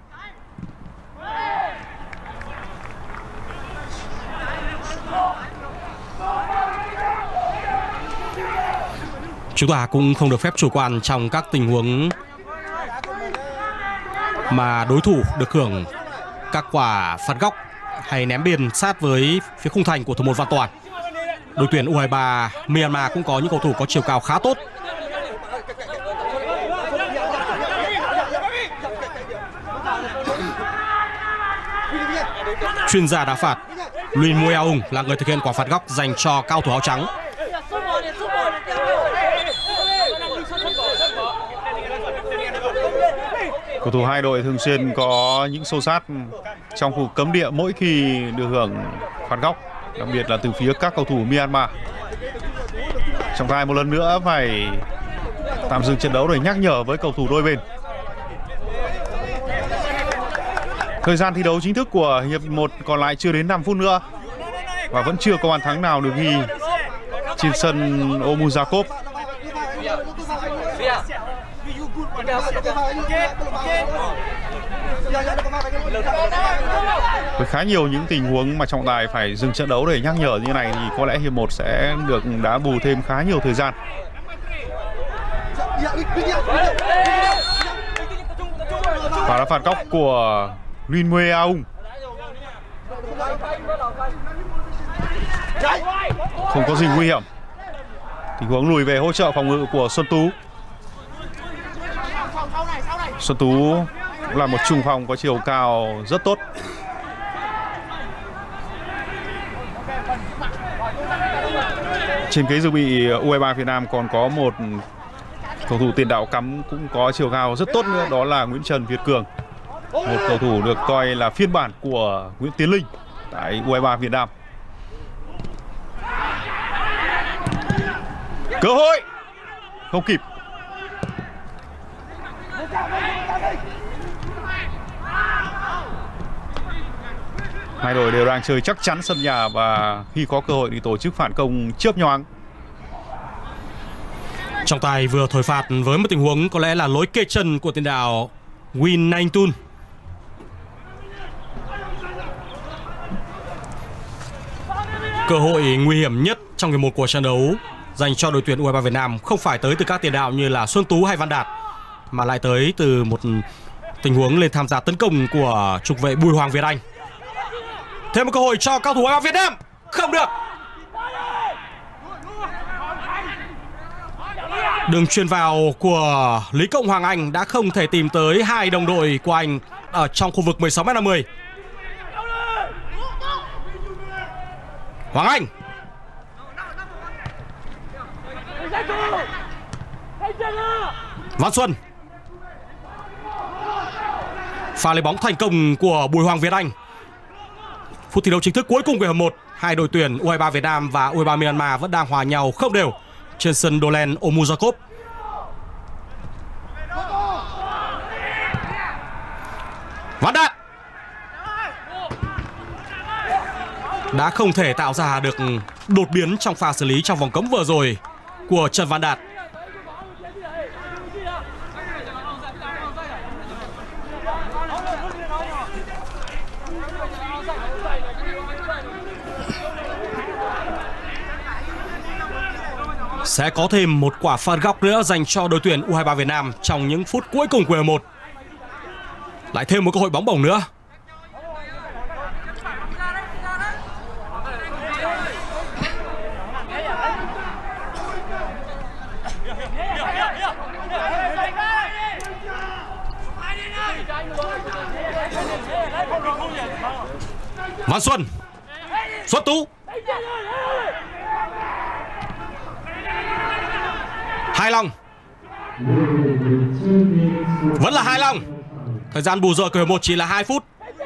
Chúng ta cũng không được phép chủ quan trong các tình huống mà đối thủ được hưởng các quả phạt góc hay ném biên sát với phía khung thành của thủ môn Văn Toàn. Đội tuyển U hai ba Myanmar cũng có những cầu thủ có chiều cao khá tốt. Chuyên gia đá phạt Luin Muay Aung là người thực hiện quả phạt góc dành cho cao thủ áo trắng.
Cầu thủ hai đội thường xuyên có những xô xát trong khu cấm địa mỗi khi được hưởng phạt góc, đặc biệt là từ phía các cầu thủ Myanmar. Trọng tài một lần nữa phải tạm dừng trận đấu để nhắc nhở với cầu thủ đôi bên. Thời gian thi đấu chính thức của hiệp một còn lại chưa đến năm phút nữa và vẫn chưa có bàn thắng nào được ghi trên sân Omuzakov. Với khá nhiều những tình huống mà trọng tài phải dừng trận đấu để nhắc nhở như này thì có lẽ hiệp một sẽ được đá bù thêm khá nhiều thời gian. Và đá phạt góc của Luin Muay Aung. Không có gì nguy hiểm. Tình huống lùi về hỗ trợ phòng ngự của Xuân Tú. Xuân Tú cũng là một trung phong có chiều cao rất tốt. Trên ghế dự bị u hai ba Việt Nam còn có một cầu thủ tiền đạo cắm cũng có chiều cao rất tốt nữa, đó là Nguyễn Trần Việt Cường, một cầu thủ được coi là phiên bản của Nguyễn Tiến Linh tại u hai ba Việt Nam. Cơ hội không kịp. Hai đội đều đang chơi chắc chắn sân nhà và khi có cơ hội thì tổ chức phản công chớp nhoáng.
Trọng tài vừa thổi phạt với một tình huống có lẽ là lỗi kê chân của tiền đạo Win Naingtun. Cơ hội nguy hiểm nhất trong hiệp một của trận đấu dành cho đội tuyển u hai ba Việt Nam không phải tới từ các tiền đạo như là Xuân Tú hay Văn Đạt, mà lại tới từ một tình huống lên tham gia tấn công của trục vệ Bùi Hoàng Việt Anh. Thêm một cơ hội cho cao thủ u hai ba Việt Nam, không được. Đường chuyền vào của Lý Cộng Hoàng Anh đã không thể tìm tới hai đồng đội của anh ở trong khu vực mười sáu mét năm mươi. Hoàng Anh. Văn Xuân. Pha lấy bóng thành công của Bùi Hoàng Việt Anh. Phút thi đấu chính thức cuối cùng của hiệp một, hai đội tuyển u hai ba Việt Nam và u hai ba Myanmar vẫn đang hòa nhau không đều trên sân Dolen Omujakov. Văn Đạt đã không thể tạo ra được đột biến trong pha xử lý trong vòng cấm vừa rồi của Trần Văn Đạt. Sẽ có thêm một quả phạt góc nữa dành cho đội tuyển u hai ba Việt Nam trong những phút cuối cùng của hiệp một. Lại thêm một cơ hội bóng bổng nữa. Văn Xuân. Xuân Tú. Hai Long. Vẫn là Hai Long. Thời gian bù giờ của hiệp một chỉ là hai phút.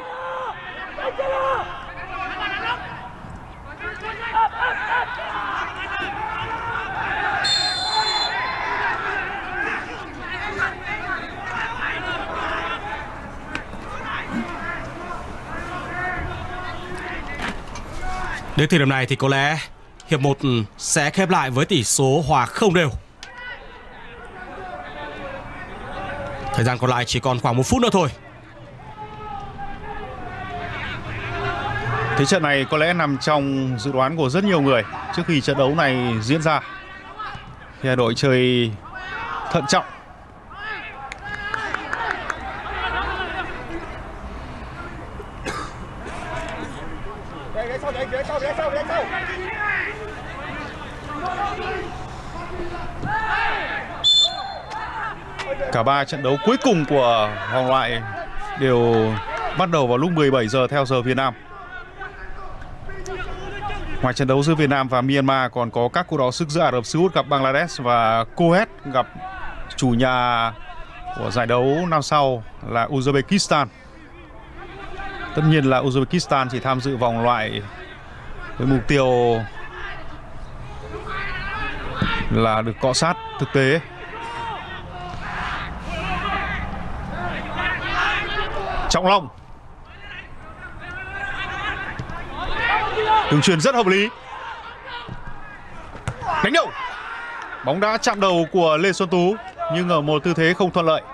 Đến thời điểm này thì có lẽ hiệp một sẽ khép lại với tỷ số hòa không đều. Thời gian còn lại chỉ còn khoảng một phút nữa thôi.
Thế trận này có lẽ nằm trong dự đoán của rất nhiều người trước khi trận đấu này diễn ra. Thì hai đội chơi thận trọng. Cả ba trận đấu cuối cùng của vòng loại đều bắt đầu vào lúc mười bảy giờ theo giờ Việt Nam. Ngoài trận đấu giữa Việt Nam và Myanmar còn có các cuộc đọ sức giữa Ả Rập Xê Út gặp Bangladesh và Kuwait gặp chủ nhà của giải đấu năm sau là Uzbekistan. Tất nhiên là Uzbekistan chỉ tham dự vòng loại với mục tiêu là được cọ sát thực tế. Trọng Long. Đường chuyền rất hợp lý. Đánh đầu. Bóng đã chạm đầu của Lê Xuân Tú nhưng ở một tư thế không thuận lợi.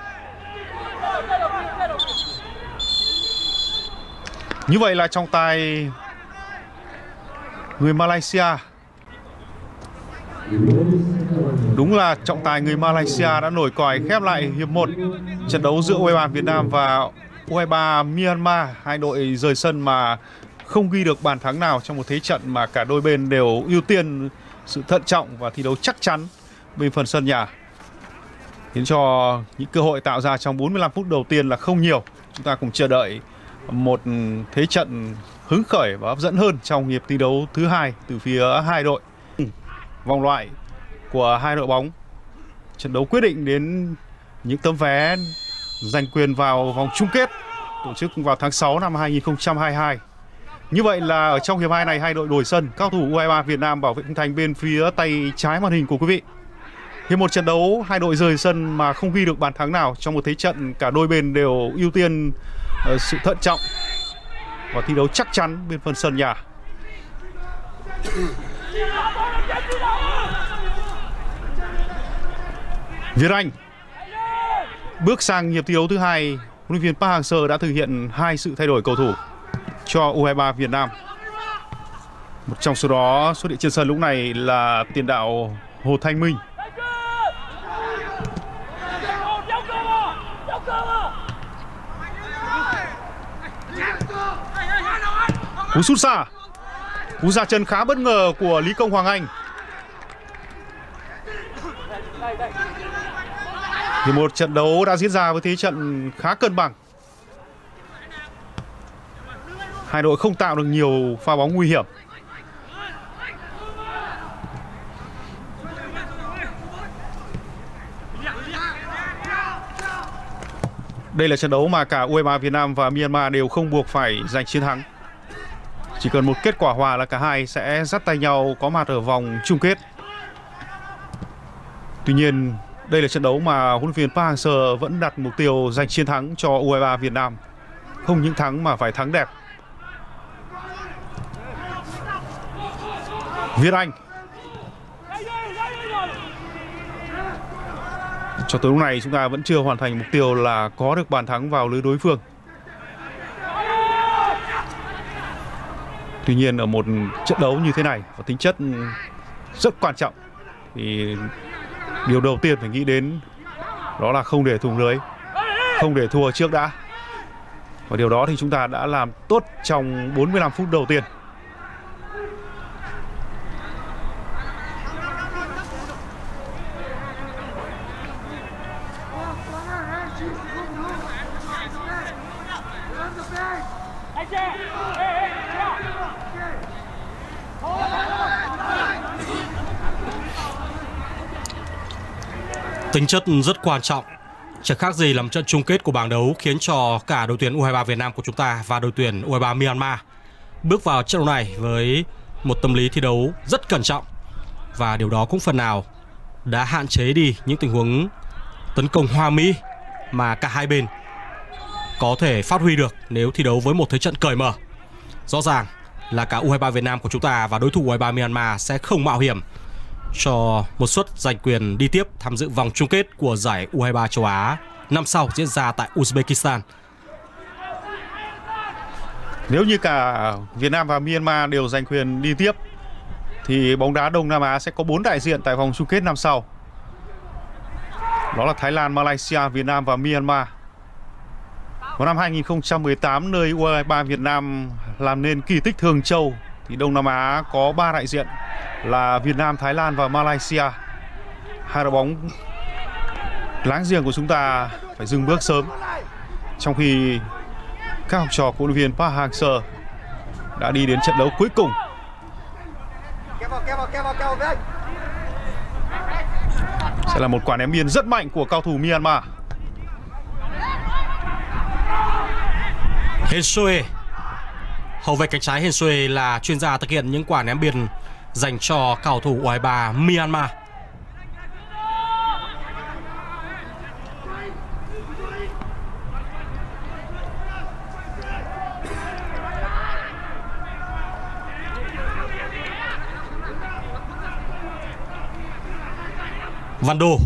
Như vậy là trọng tài người Malaysia. Đúng là trọng tài người Malaysia đã nổi còi khép lại hiệp một trận đấu giữa u hai ba Việt Nam và u hai ba Myanmar. Hai đội rời sân mà không ghi được bàn thắng nào trong một thế trận mà cả đôi bên đều ưu tiên sự thận trọng và thi đấu chắc chắn bên phần sân nhà. khiến cho những cơ hội tạo ra trong bốn mươi lăm phút đầu tiên là không nhiều. Chúng ta cùng chờ đợi một thế trận hứng khởi và hấp dẫn hơn trong hiệp thi đấu thứ hai từ phía hai đội. Vòng loại của hai đội bóng, trận đấu quyết định đến những tấm vé giành quyền vào vòng chung kết tổ chức vào tháng sáu năm hai nghìn không trăm hai mươi hai. Như vậy là ở trong hiệp hai này hai đội đổi sân, cao thủ U hai ba Việt Nam bảo vệ khung thành bên phía tay trái màn hình của quý vị. Hiệp một trận đấu hai đội rời sân mà không ghi được bàn thắng nào trong một thế trận cả đôi bên đều ưu tiên uh, sự thận trọng và thi đấu chắc chắn bên phần sân nhà. Việt Anh bước sang hiệp thi đấu thứ hai, huấn luyện viên Park Hang-seo đã thực hiện hai sự thay đổi cầu thủ cho U hai ba Việt Nam. Một trong số đó xuất hiện trên sân lúc này là tiền đạo Hồ Thanh Minh. Cú sút xa, cú ra chân khá bất ngờ của Lý Công Hoàng Anh. Thì một trận đấu đã diễn ra với thế trận khá cân bằng. Hai đội không tạo được nhiều pha bóng nguy hiểm. Đây là trận đấu mà cả U hai ba Việt Nam và Myanmar đều không buộc phải giành chiến thắng. Chỉ cần một kết quả hòa là cả hai sẽ dắt tay nhau có mặt ở vòng chung kết. Tuy nhiên, đây là trận đấu mà huấn luyện viên Park Hang-seo vẫn đặt mục tiêu giành chiến thắng cho U hai ba Việt Nam. Không những thắng mà phải thắng đẹp. Việt Anh. Cho tới lúc này chúng ta vẫn chưa hoàn thành mục tiêu là có được bàn thắng vào lưới đối phương. Tuy nhiên ở một trận đấu như thế này có tính chất rất quan trọng thì điều đầu tiên phải nghĩ đến đó là không để thủng lưới, không để thua trước đã. Và điều đó thì chúng ta đã làm tốt trong bốn mươi lăm phút đầu tiên.
Tính chất rất quan trọng, chẳng khác gì làm trận chung kết của bảng đấu khiến cho cả đội tuyển U hai ba Việt Nam của chúng ta và đội tuyển U hai ba Myanmar bước vào trận đấu này với một tâm lý thi đấu rất cẩn trọng. Và điều đó cũng phần nào đã hạn chế đi những tình huống tấn công hoa mỹ mà cả hai bên có thể phát huy được nếu thi đấu với một thế trận cởi mở. Rõ ràng là cả U hai ba Việt Nam của chúng ta và đối thủ U hai ba Myanmar sẽ không mạo hiểm cho một suất giành quyền đi tiếp tham dự vòng chung kết của giải U hai ba châu Á năm sau diễn ra tại Uzbekistan.
Nếu như cả Việt Nam và Myanmar đều giành quyền đi tiếp thì bóng đá Đông Nam Á sẽ có bốn đại diện tại vòng chung kết năm sau. Đó là Thái Lan, Malaysia, Việt Nam và Myanmar. Vào năm hai nghìn không trăm mười tám, nơi U hai ba Việt Nam làm nên kỳ tích Thường Châu, thì Đông Nam Á có ba đại diện là Việt Nam, Thái Lan và Malaysia. Hai đội bóng láng giềng của chúng ta phải dừng bước sớm, trong khi các học trò của huấn luyện viên Park Hang-seo đã đi đến trận đấu cuối cùng. Sẽ là một quả ném biên rất mạnh của cao thủ Myanmar.
Hên Soe, hậu vệ cánh trái Hên Soe là chuyên gia thực hiện những quả ném biên dành cho cầu thủ U hai ba Myanmar. Văn Đô.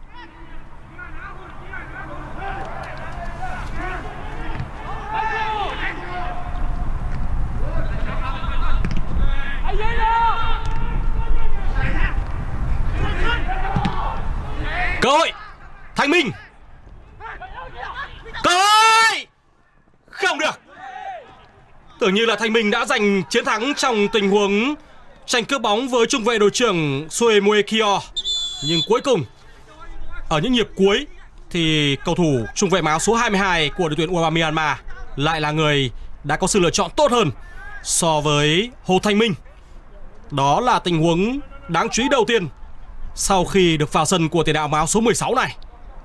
Cơ hội. Thanh Minh. Cơ hội. Không được. Tưởng như là Thanh Minh đã giành chiến thắng trong tình huống tranh cướp bóng với trung vệ đội trưởng Soe Moe Kyo. Nhưng cuối cùng ở những nhịp cuối thì cầu thủ trung vệ áo số hai mươi hai của đội tuyển u hai ba Myanmar lại là người đã có sự lựa chọn tốt hơn so với Hồ Thanh Minh. Đó là tình huống đáng chú ý đầu tiên sau khi được vào sân của tiền đạo áo số mười sáu này.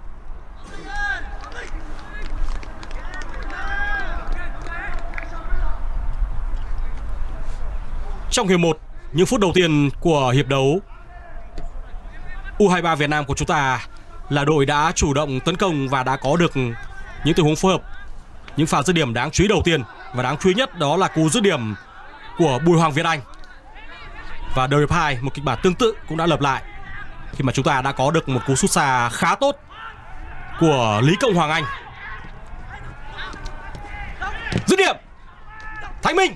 Trong hiệp một, những phút đầu tiên của hiệp đấu, u hai ba Việt Nam của chúng ta là đội đã chủ động tấn công và đã có được những tình huống phối hợp, những pha dứt điểm đáng chú ý đầu tiên. Và đáng chú ý nhất đó là cú dứt điểm của Bùi Hoàng Việt Anh. Và đầu hiệp hai, một kịch bản tương tự cũng đã lặp lại khi mà chúng ta đã có được một cú sút xa khá tốt của Lý Công Hoàng Anh. Dứt điểm Thanh Minh.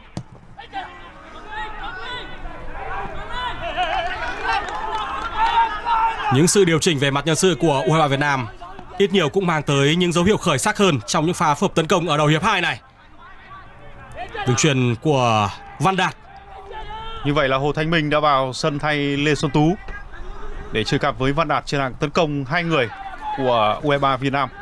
Những sự điều chỉnh về mặt nhân sự của u hai ba Việt Nam ít nhiều cũng mang tới những dấu hiệu khởi sắc hơn trong những pha phối hợp tấn công ở đầu hiệp hai này. Đường chuyền của Văn Đạt.
Như vậy là Hồ Thanh Minh đã vào sân thay Lê Xuân Tú để chơi cặp với Văn Đạt trên hàng tấn công hai người của u hai ba Việt Nam.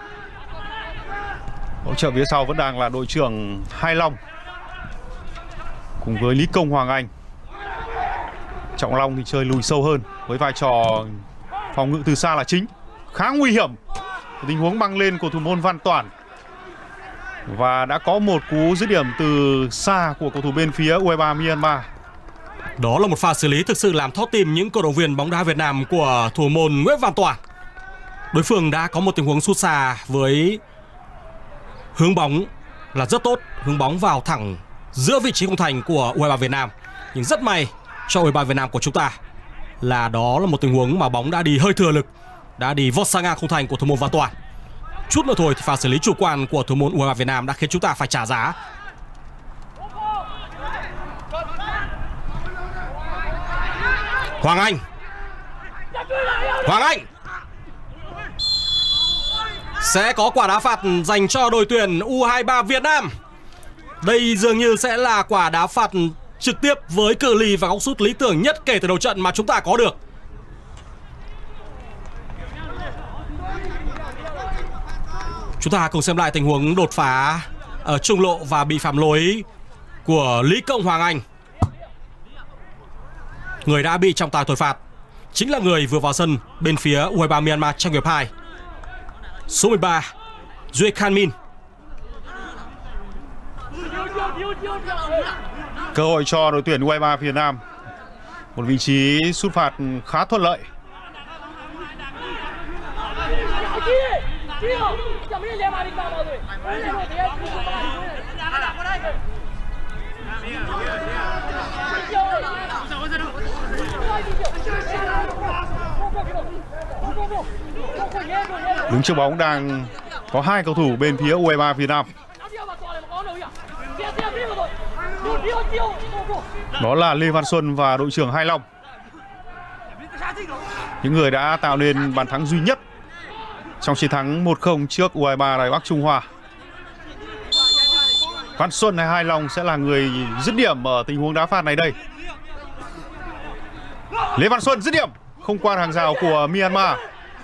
Hỗ trợ phía sau vẫn đang là đội trưởng Hai Long cùng với Lý Công Hoàng Anh. Trọng Long thì chơi lùi sâu hơn với vai trò phòng ngự từ xa là chính. Khá nguy hiểm, tình huống băng lên của thủ môn Văn Toản. Và đã có một cú dứt điểm từ xa của cầu thủ bên phía u hai ba Myanmar.
Đó là một pha xử lý thực sự làm thót tim những cổ động viên bóng đá Việt Nam của thủ môn Nguyễn Văn Toản. Đối phương đã có một tình huống sút xa với hướng bóng là rất tốt, hướng bóng vào thẳng giữa vị trí khung thành của u hai ba Việt Nam. Nhưng rất may cho u hai ba Việt Nam của chúng ta là đó là một tình huống mà bóng đã đi hơi thừa lực, đã đi vót sang ngang khung thành của thủ môn Văn Toản. Chút nữa thôi thì pha xử lý chủ quan của thủ môn u hai ba Việt Nam đã khiến chúng ta phải trả giá. Hoàng Anh. Hoàng Anh sẽ có quả đá phạt dành cho đội tuyển u hai ba Việt Nam. Đây dường như sẽ là quả đá phạt trực tiếp với cự ly và góc sút lý tưởng nhất kể từ đầu trận mà chúng ta có được. Chúng ta cùng xem lại tình huống đột phá ở trung lộ và bị phạm lỗi của Lý Công Hoàng Anh. Người đã bị trọng tài thổi phạt chính là người vừa vào sân bên phía u hai ba Myanmar trong hiệp hai, số mười ba Duy Khan Min.
Cơ hội cho đội tuyển u hai ba Việt Nam, một vị trí sút phạt khá thuận lợi. Đứng trước bóng đang có hai cầu thủ bên phía u hai ba Việt Nam. Đó là Lê Văn Xuân và đội trưởng Hai Long, những người đã tạo nên bàn thắng duy nhất trong chiến thắng một không trước u hai ba Đài Bắc Trung Hoa. Văn Xuân hay Hai Long sẽ là người dứt điểm ở tình huống đá phạt này đây. Lê Văn Xuân dứt điểm không qua hàng rào của Myanmar.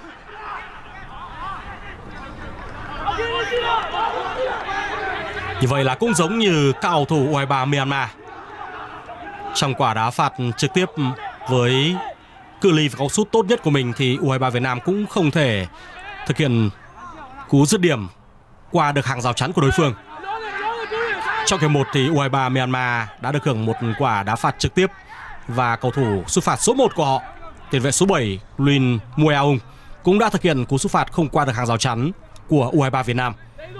Như vậy là cũng giống như các cầu thủ u hai ba Myanmar, trong quả đá phạt trực tiếp với cự ly và góc sút tốt nhất của mình thì u hai ba Việt Nam cũng không thể thực hiện cú dứt điểm qua được hàng rào chắn của đối phương. Trong hiệp một thì u hai ba Myanmar đã được hưởng một quả đá phạt trực tiếp và cầu thủ sút phạt số một của họ, tiền vệ số bảy Luin Mueaung, cũng đã thực hiện cú sút phạt không qua được hàng rào chắn của u hai ba Việt Nam.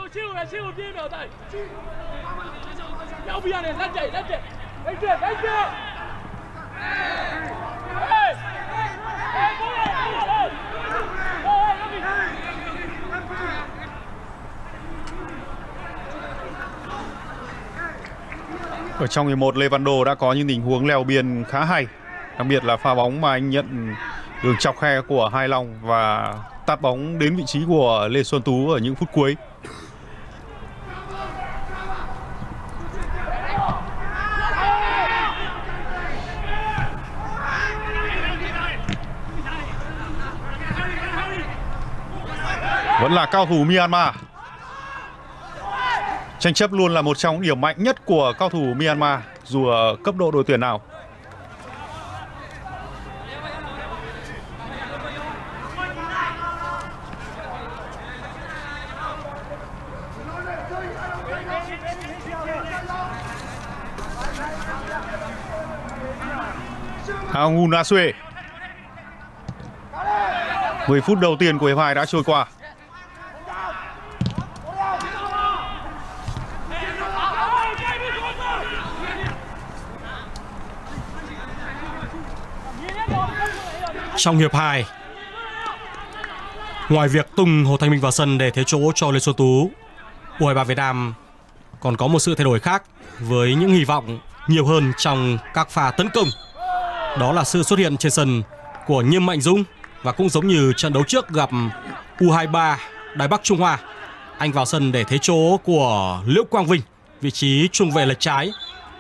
Ở trong hiệp một, Lê Văn Đô đã có những tình huống leo biên khá hay, đặc biệt là pha bóng mà anh nhận đường chọc khe của Hai Long và tạt bóng đến vị trí của Lê Xuân Tú ở những phút cuối. Vẫn là cao thủ Myanmar. Tranh chấp luôn là một trong những điểm mạnh nhất của cao thủ Myanmar dù ở cấp độ đội tuyển nào. Aung Nasue. mười phút đầu tiên của hiệp hai đã trôi qua.
Trong hiệp hai, ngoài việc tung Hồ Thanh Minh vào sân để thế chỗ cho Lê Xuân Tú, u hai ba Việt Nam còn có một sự thay đổi khác với những hy vọng nhiều hơn trong các pha tấn công. Đó là sự xuất hiện trên sân của Nhâm Mạnh Dũng, và cũng giống như trận đấu trước gặp u hai ba Đài Bắc Trung Hoa, anh vào sân để thế chỗ của Liễu Quang Vinh, vị trí trung vệ lệch trái.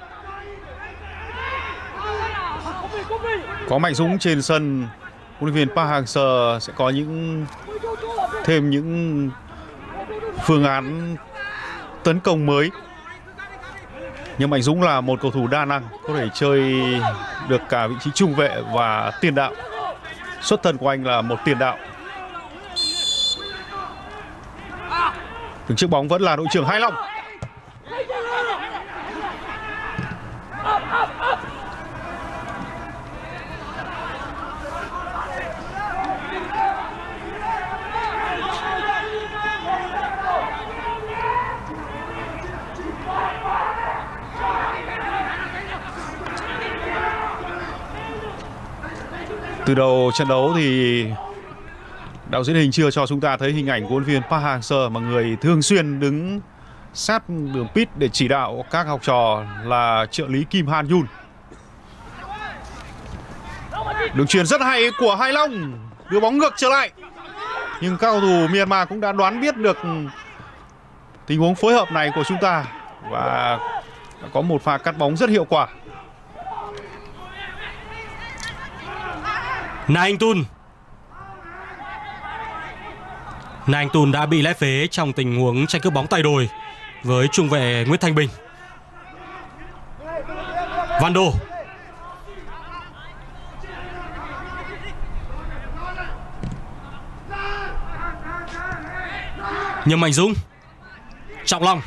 Có Mạnh Dũng trên sân, huấn luyện viên Park Hang-seo sẽ có những thêm những phương án tấn công mới. Nhưng Mạnh Dũng là một cầu thủ đa năng, có thể chơi được cả vị trí trung vệ và tiền đạo. Xuất thân của anh là một tiền đạo. Đứng trước bóng vẫn là đội trưởng Hải Long. Từ đầu trận đấu thì đạo diễn hình chưa cho chúng ta thấy hình ảnh của huấn luyện viên Park Hang-seo, mà người thường xuyên đứng sát đường pit để chỉ đạo các học trò là trợ lý Kim Han Yun. Đường chuyền rất hay của Hải Long, đưa bóng ngược trở lại. Nhưng các cầu thủ Myanmar cũng đã đoán biết được tình huống phối hợp này của chúng ta và đã có một pha cắt bóng rất hiệu quả.
Na Anh Tun. Na Anh Tun đã bị lép vế trong tình huống tranh cướp bóng tay đôi với trung vệ Nguyễn Thanh Bình. Van Đô. Nhâm Mạnh Dũng. Trọng Long.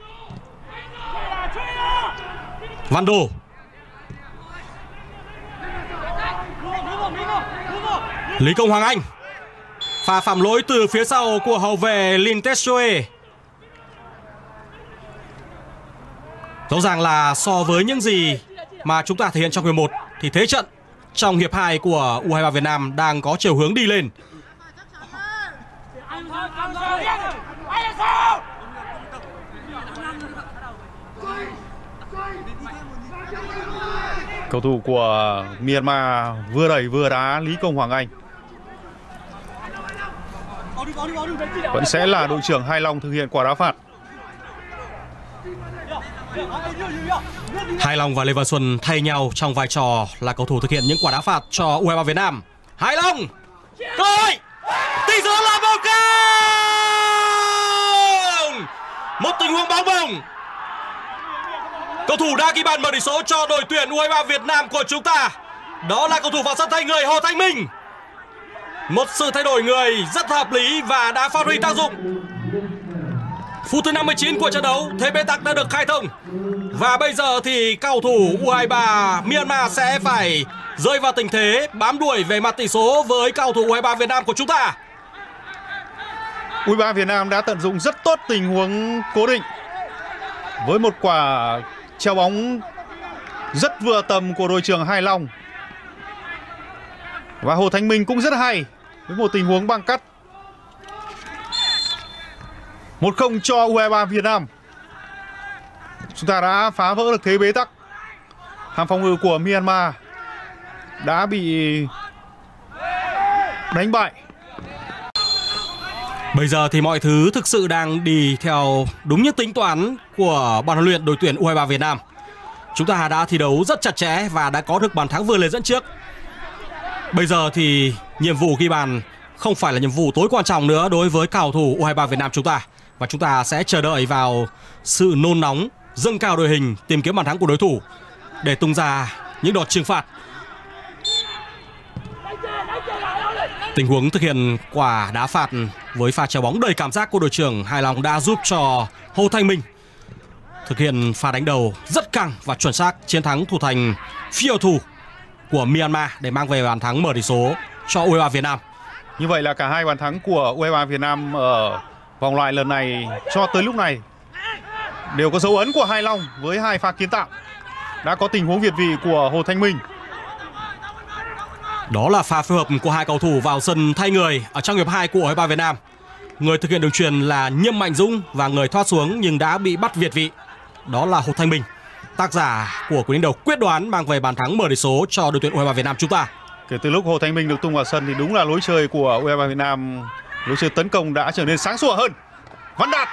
Van Đô. Lý Công Hoàng Anh. Pha phạm lỗi từ phía sau của hậu vệ Lin Tesue. Rõ ràng là so với những gì mà chúng ta thể hiện trong hiệp một thì thế trận trong hiệp hai của u hai ba Việt Nam đang có chiều hướng đi lên.
Cầu thủ của Myanmar vừa đẩy vừa đá Lý Công Hoàng Anh. Vẫn sẽ là đội trưởng Hải Long thực hiện quả đá phạt.
Hải Long và Lê Văn Xuân thay nhau trong vai trò là cầu thủ thực hiện những quả đá phạt cho u hai ba Việt Nam. Hải Long, cơ hội, tỷ số là một không. Một tình huống bóng bổng. Cầu thủ đã ghi bàn mở tỷ số cho đội tuyển u hai ba Việt Nam của chúng ta. Đó là cầu thủ vào sân thay người Hồ Thanh Minh. Một sự thay đổi người rất hợp lý và đã phát huy tác dụng. Phút thứ năm mươi chín của trận đấu, thế bế tắc đã được khai thông. Và bây giờ thì cầu thủ u hai ba Myanmar sẽ phải rơi vào tình thế bám đuổi về mặt tỷ số với cầu thủ u hai ba Việt Nam của chúng ta.
u hai ba Việt Nam đã tận dụng rất tốt tình huống cố định với một quả treo bóng rất vừa tầm của đội trưởng Hải Long. Và Hồ Thanh Minh cũng rất hay với một tình huống băng cắt. Một không cho u hai ba Việt Nam. Chúng ta đã phá vỡ được thế bế tắc. Hàng phòng ngự của Myanmar đã bị đánh bại.
Bây giờ thì mọi thứ thực sự đang đi theo đúng như tính toán của ban huấn luyện đội tuyển u hai ba Việt Nam. Chúng ta đã thi đấu rất chặt chẽ và đã có được bàn thắng vươn lên dẫn trước. Bây giờ thì nhiệm vụ ghi bàn không phải là nhiệm vụ tối quan trọng nữa đối với cầu thủ U hai ba Việt Nam chúng ta. Và chúng ta sẽ chờ đợi vào sự nôn nóng, dâng cao đội hình, tìm kiếm bàn thắng của đối thủ để tung ra những đợt trừng phạt. Tình huống thực hiện quả đá phạt với pha chéo bóng đầy cảm giác của đội trưởng Hải Long đã giúp cho Hồ Thanh Minh thực hiện pha đánh đầu rất căng và chuẩn xác, chiến thắng thủ thành phiêu thủ của Myanmar để mang về bàn thắng mở tỷ số cho U hai ba Việt Nam.
Như vậy là cả hai bàn thắng của U hai ba Việt Nam ở vòng loại lần này cho tới lúc này đều có dấu ấn của Hải Long với hai pha kiến tạo. Đã có tình huống việt vị của Hồ Thanh Minh.
Đó là pha phối hợp của hai cầu thủ vào sân thay người ở trong hiệp hai của U hai ba Việt Nam. Người thực hiện đường chuyền là Nhâm Mạnh Dũng và người thoát xuống nhưng đã bị bắt việt vị, đó là Hồ Thanh Minh, tác giả của cú đánh đầu quyết đoán mang về bàn thắng mở tỷ số cho đội tuyển U hai ba Việt Nam chúng ta.
Kể từ lúc Hồ Thanh Minh được tung vào sân thì đúng là lối chơi của U hai ba Việt Nam, lối chơi tấn công đã trở nên sáng sủa hơn. Văn Đạt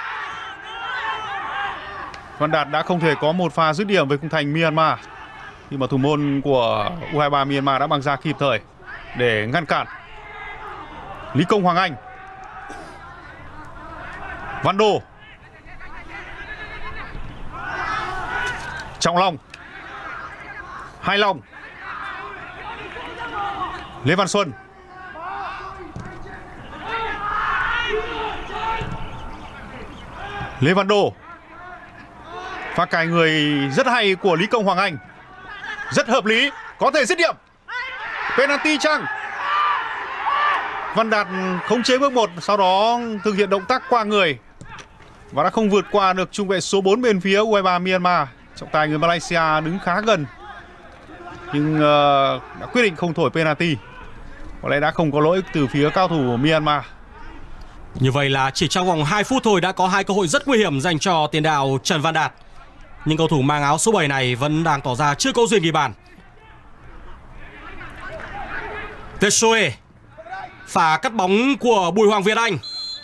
Văn Đạt đã không thể có một pha dứt điểm với khung thành Myanmar khi mà thủ môn của U hai ba Myanmar đã băng ra kịp thời để ngăn cản. Lý Công Hoàng Anh, Văn Đô, Trọng Long, Hải Long, Lê Văn Xuân, Lê Văn Đô. Pha cài người rất hay của Lý Công Hoàng Anh, rất hợp lý, có thể dứt điểm. Penalty chăng? Văn Đạt khống chế bước một, sau đó thực hiện động tác qua người và đã không vượt qua được trung vệ số bốn bên phía U hai ba Myanmar. Trọng tài người Malaysia đứng khá gần nhưng uh, đã quyết định không thổi penalty. Có lẽ đã không có lỗi từ phía cao thủ Myanmar.
Như vậy là chỉ trong vòng hai phút thôi đã có hai cơ hội rất nguy hiểm dành cho tiền đạo Trần Văn Đạt. Nhưng cầu thủ mang áo số bảy này vẫn đang tỏ ra chưa có duyên ghi bàn. Teshoe, pha cắt bóng của Bùi Hoàng Việt Anh.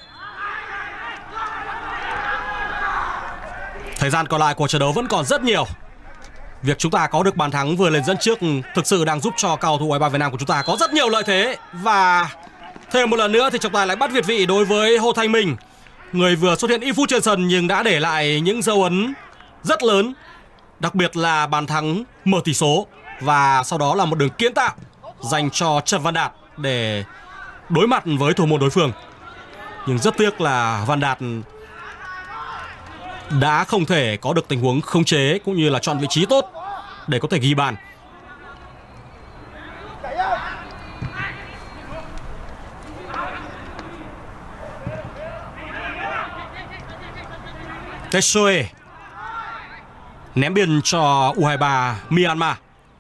Thời gian còn lại của trận đấu vẫn còn rất nhiều. Việc chúng ta có được bàn thắng vừa lên dẫn trước thực sự đang giúp cho cầu thủ U hai ba Việt Nam của chúng ta có rất nhiều lợi thế. Và thêm một lần nữa thì trọng tài lại bắt việt vị đối với Hồ Thanh Minh, người vừa xuất hiện ít phút trên sân nhưng đã để lại những dấu ấn rất lớn, đặc biệt là bàn thắng mở tỷ số và sau đó là một đường kiến tạo dành cho Trần Văn Đạt để đối mặt với thủ môn đối phương. Nhưng rất tiếc là Văn Đạt đã không thể có được tình huống khống chế cũng như là chọn vị trí tốt để có thể ghi bàn. Teshoe ném biên cho U hai ba Myanmar.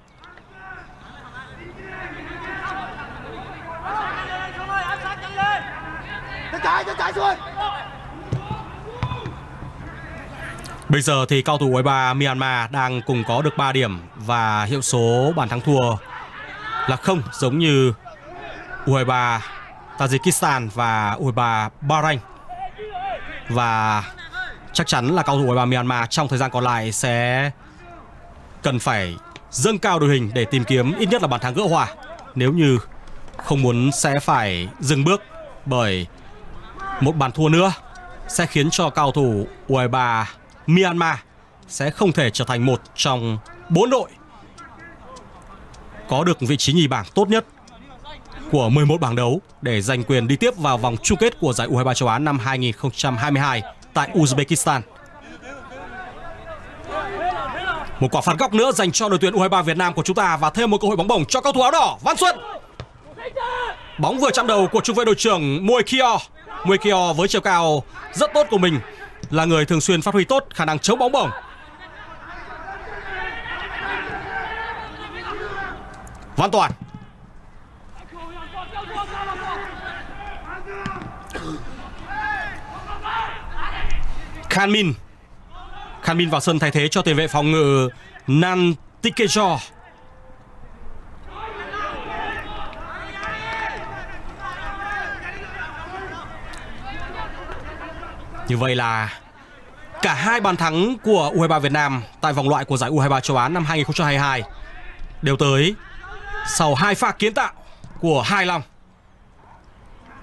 Bây giờ thì cầu thủ U hai ba Myanmar đang cùng có được ba điểm và hiệu số bàn thắng thua là không, giống như U hai ba Tajikistan và U hai ba Bahrain. Và chắc chắn là cầu thủ U hai ba Myanmar trong thời gian còn lại sẽ cần phải dâng cao đội hình để tìm kiếm ít nhất là bàn thắng gỡ hòa, nếu như không muốn sẽ phải dừng bước, bởi một bàn thua nữa sẽ khiến cho cầu thủ U hai ba Myanmar sẽ không thể trở thành một trong bốn đội có được vị trí nhì bảng tốt nhất của mười một bảng đấu để giành quyền đi tiếp vào vòng chung kết của giải U hai ba châu Á năm hai nghìn không trăm hai mươi hai tại Uzbekistan. Một quả phạt góc nữa dành cho đội tuyển U hai ba Việt Nam của chúng ta và thêm một cơ hội bóng bổng cho cầu thủ áo đỏ Văn Xuân. Bóng vừa chạm đầu của trung vệ đội trưởng Muay Kyo. Muay Kyo với chiều cao rất tốt của mình là người thường xuyên phát huy tốt khả năng chống bóng bổng. Văn Toàn. Khan Min. Khan Min vào sân thay thế cho tiền vệ phòng ngự Nan Tikejo. Như vậy là cả hai bàn thắng của U hai ba Việt Nam tại vòng loại của giải U hai ba châu Á năm hai nghìn không trăm hai mươi hai đều tới sau hai pha kiến tạo của Hải Long.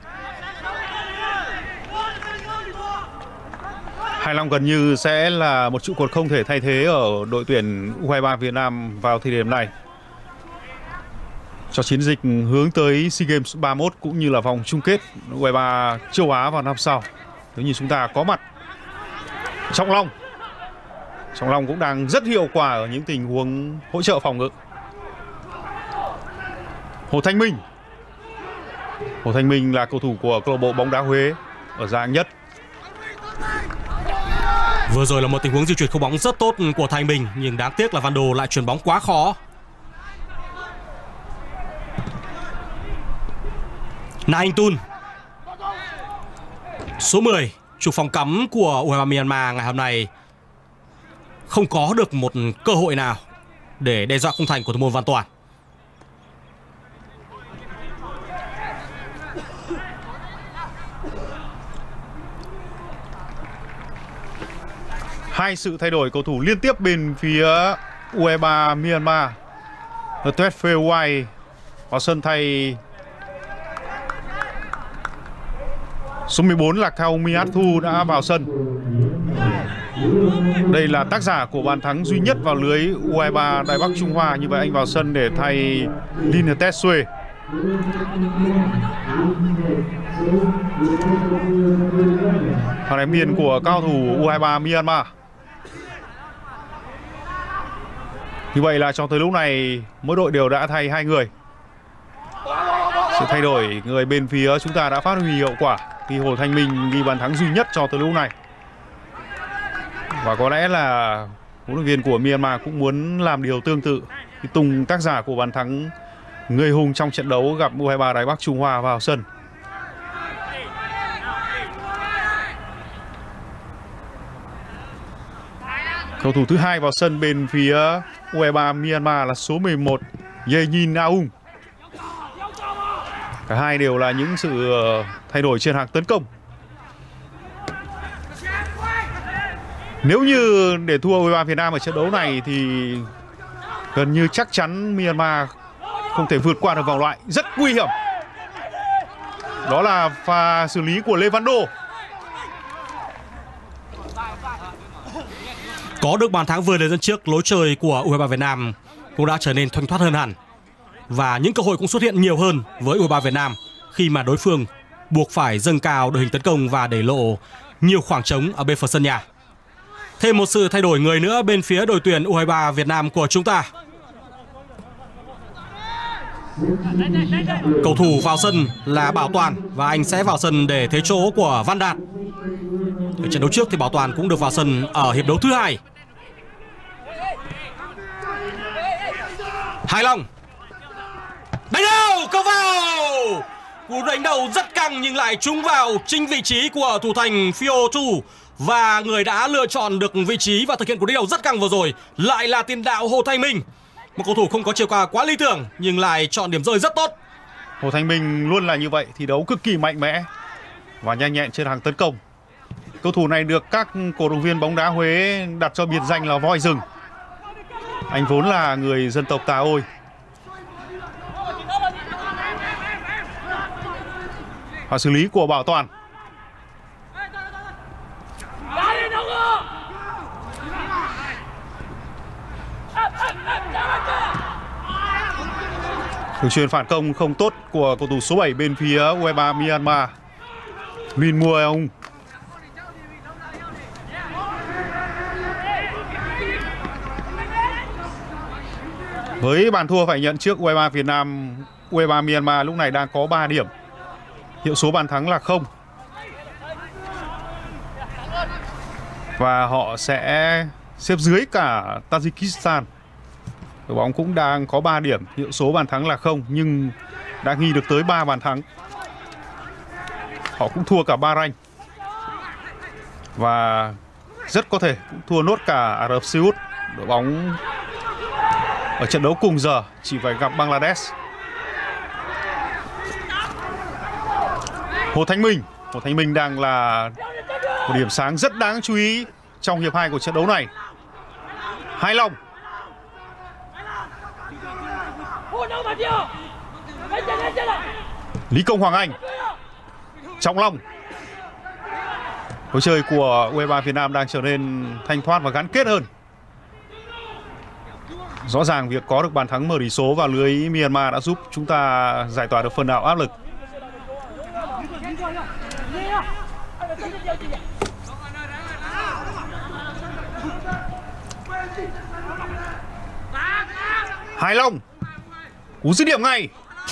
Hải Long gần như sẽ là một trụ cột không thể thay thế ở đội tuyển U hai ba Việt Nam vào thời điểm này, cho chiến dịch hướng tới SEA Games ba mươi mốt cũng như là vòng chung kết U hai ba châu Á vào năm sau. Nếu như chúng ta có mặt Trọng Long, Trọng Long cũng đang rất hiệu quả ở những tình huống hỗ trợ phòng ngự. Hồ Thanh Minh, Hồ Thanh Minh là cầu thủ của câu lạc bộ bóng đá Huế ở giải hạng nhất.
Vừa rồi là một tình huống di chuyển không bóng rất tốt của Thanh Bình, nhưng đáng tiếc là Văn Đồ lại chuyền bóng quá khó. Na Anh Tun, số mười, chủ phòng cắm của U hai ba Myanmar ngày hôm nay không có được một cơ hội nào để đe dọa khung thành của thủ môn Văn Toàn.
Hai sự thay đổi cầu thủ liên tiếp bên phía U hai ba Myanmar. Tuet Phê White vào sân thay số mười bốn là Cao Miat Thu đã vào sân. Đây là tác giả của bàn thắng duy nhất vào lưới U hai ba Đài Bắc Trung Hoa. Như vậy anh vào sân để thay Lin Tetsue. Pha đánh biên của cao thủ U hai ba Myanmar. Như vậy là cho tới lúc này mỗi đội đều đã thay hai người. Sự thay đổi người bên phía chúng ta đã phát huy hiệu quả khi Hồ Thanh Minh ghi bàn thắng duy nhất cho tới lúc này. Và có lẽ là huấn luyện viên của Myanmar cũng muốn làm điều tương tự khi tung tác giả của bàn thắng người hùng trong trận đấu gặp U hai ba Đài Bắc Trung Hoa vào sân. Cầu thủ thứ hai vào sân bên phía U hai ba Myanmar là số mười một Ye Nhin Aung. Cả hai đều là những sự thay đổi trên hàng tấn công. Nếu như để thua U hai ba Việt Nam ở trận đấu này thì gần như chắc chắn Myanmar không thể vượt qua được vòng loại. Rất nguy hiểm. Đó là pha xử lý của Lê Văn Đô.
Có được bàn thắng vừa lên dẫn trước, lối chơi của U hai ba Việt Nam cũng đã trở nên thoăn thoắt hơn hẳn. Và những cơ hội cũng xuất hiện nhiều hơn với U hai ba Việt Nam khi mà đối phương buộc phải dâng cao đội hình tấn công và để lộ nhiều khoảng trống ở bên phần sân nhà. Thêm một sự thay đổi người nữa bên phía đội tuyển U hai ba Việt Nam của chúng ta. Cầu thủ vào sân là Bảo Toàn và anh sẽ vào sân để thế chỗ của Văn Đạt. Ở trận đấu trước thì Bảo Toàn cũng được vào sân ở hiệp đấu thứ hai. Hải Long đánh đầu, cầu vào. Cú đánh đầu rất căng nhưng lại trúng vào chính vị trí của thủ thành Phio Tu. Và người đã lựa chọn được vị trí và thực hiện cú đánh đầu rất căng vừa rồi lại là tiền đạo Hồ Thanh Minh. Một cầu thủ không có chiều cao quá lý tưởng nhưng lại chọn điểm rơi rất tốt.
Hồ Thanh Minh luôn là như vậy, thi đấu cực kỳ mạnh mẽ và nhanh nhẹn trên hàng tấn công. Cầu thủ này được các cổ động viên bóng đá Huế đặt cho biệt danh là voi rừng. Anh vốn là người dân tộc Tà Ôi. Và xử lý của Bảo Toàn. Đường chuyền phản công không tốt của cầu thủ số bảy bên phía U hai ba Myanmar, Min Mueung. Với bàn thua phải nhận trước U hai ba Việt Nam, U hai ba Myanmar lúc này đang có ba điểm. Hiệu số bàn thắng là không. Và họ sẽ xếp dưới cả Tajikistan. Đội bóng cũng đang có ba điểm, hiệu số bàn thắng là không nhưng đã ghi được tới ba bàn thắng. Họ cũng thua cả Bahrain và rất có thể cũng thua nốt cả Ả Rập Xê Út. Đội bóng ở trận đấu cùng giờ chỉ phải gặp Bangladesh. Hồ Thanh Minh, Hồ Thanh Minh đang là một điểm sáng rất đáng chú ý trong hiệp hai của trận đấu này. Hải Long. Lý Công Hoàng Anh. Trọng Long. Lối chơi của u hai ba Việt Nam đang trở nên thanh thoát và gắn kết hơn. Rõ ràng việc có được bàn thắng mở tỷ số vào lưới Myanmar đã giúp chúng ta giải tỏa được phần nào áp lực. Hải Long cú dứt điểm ngay.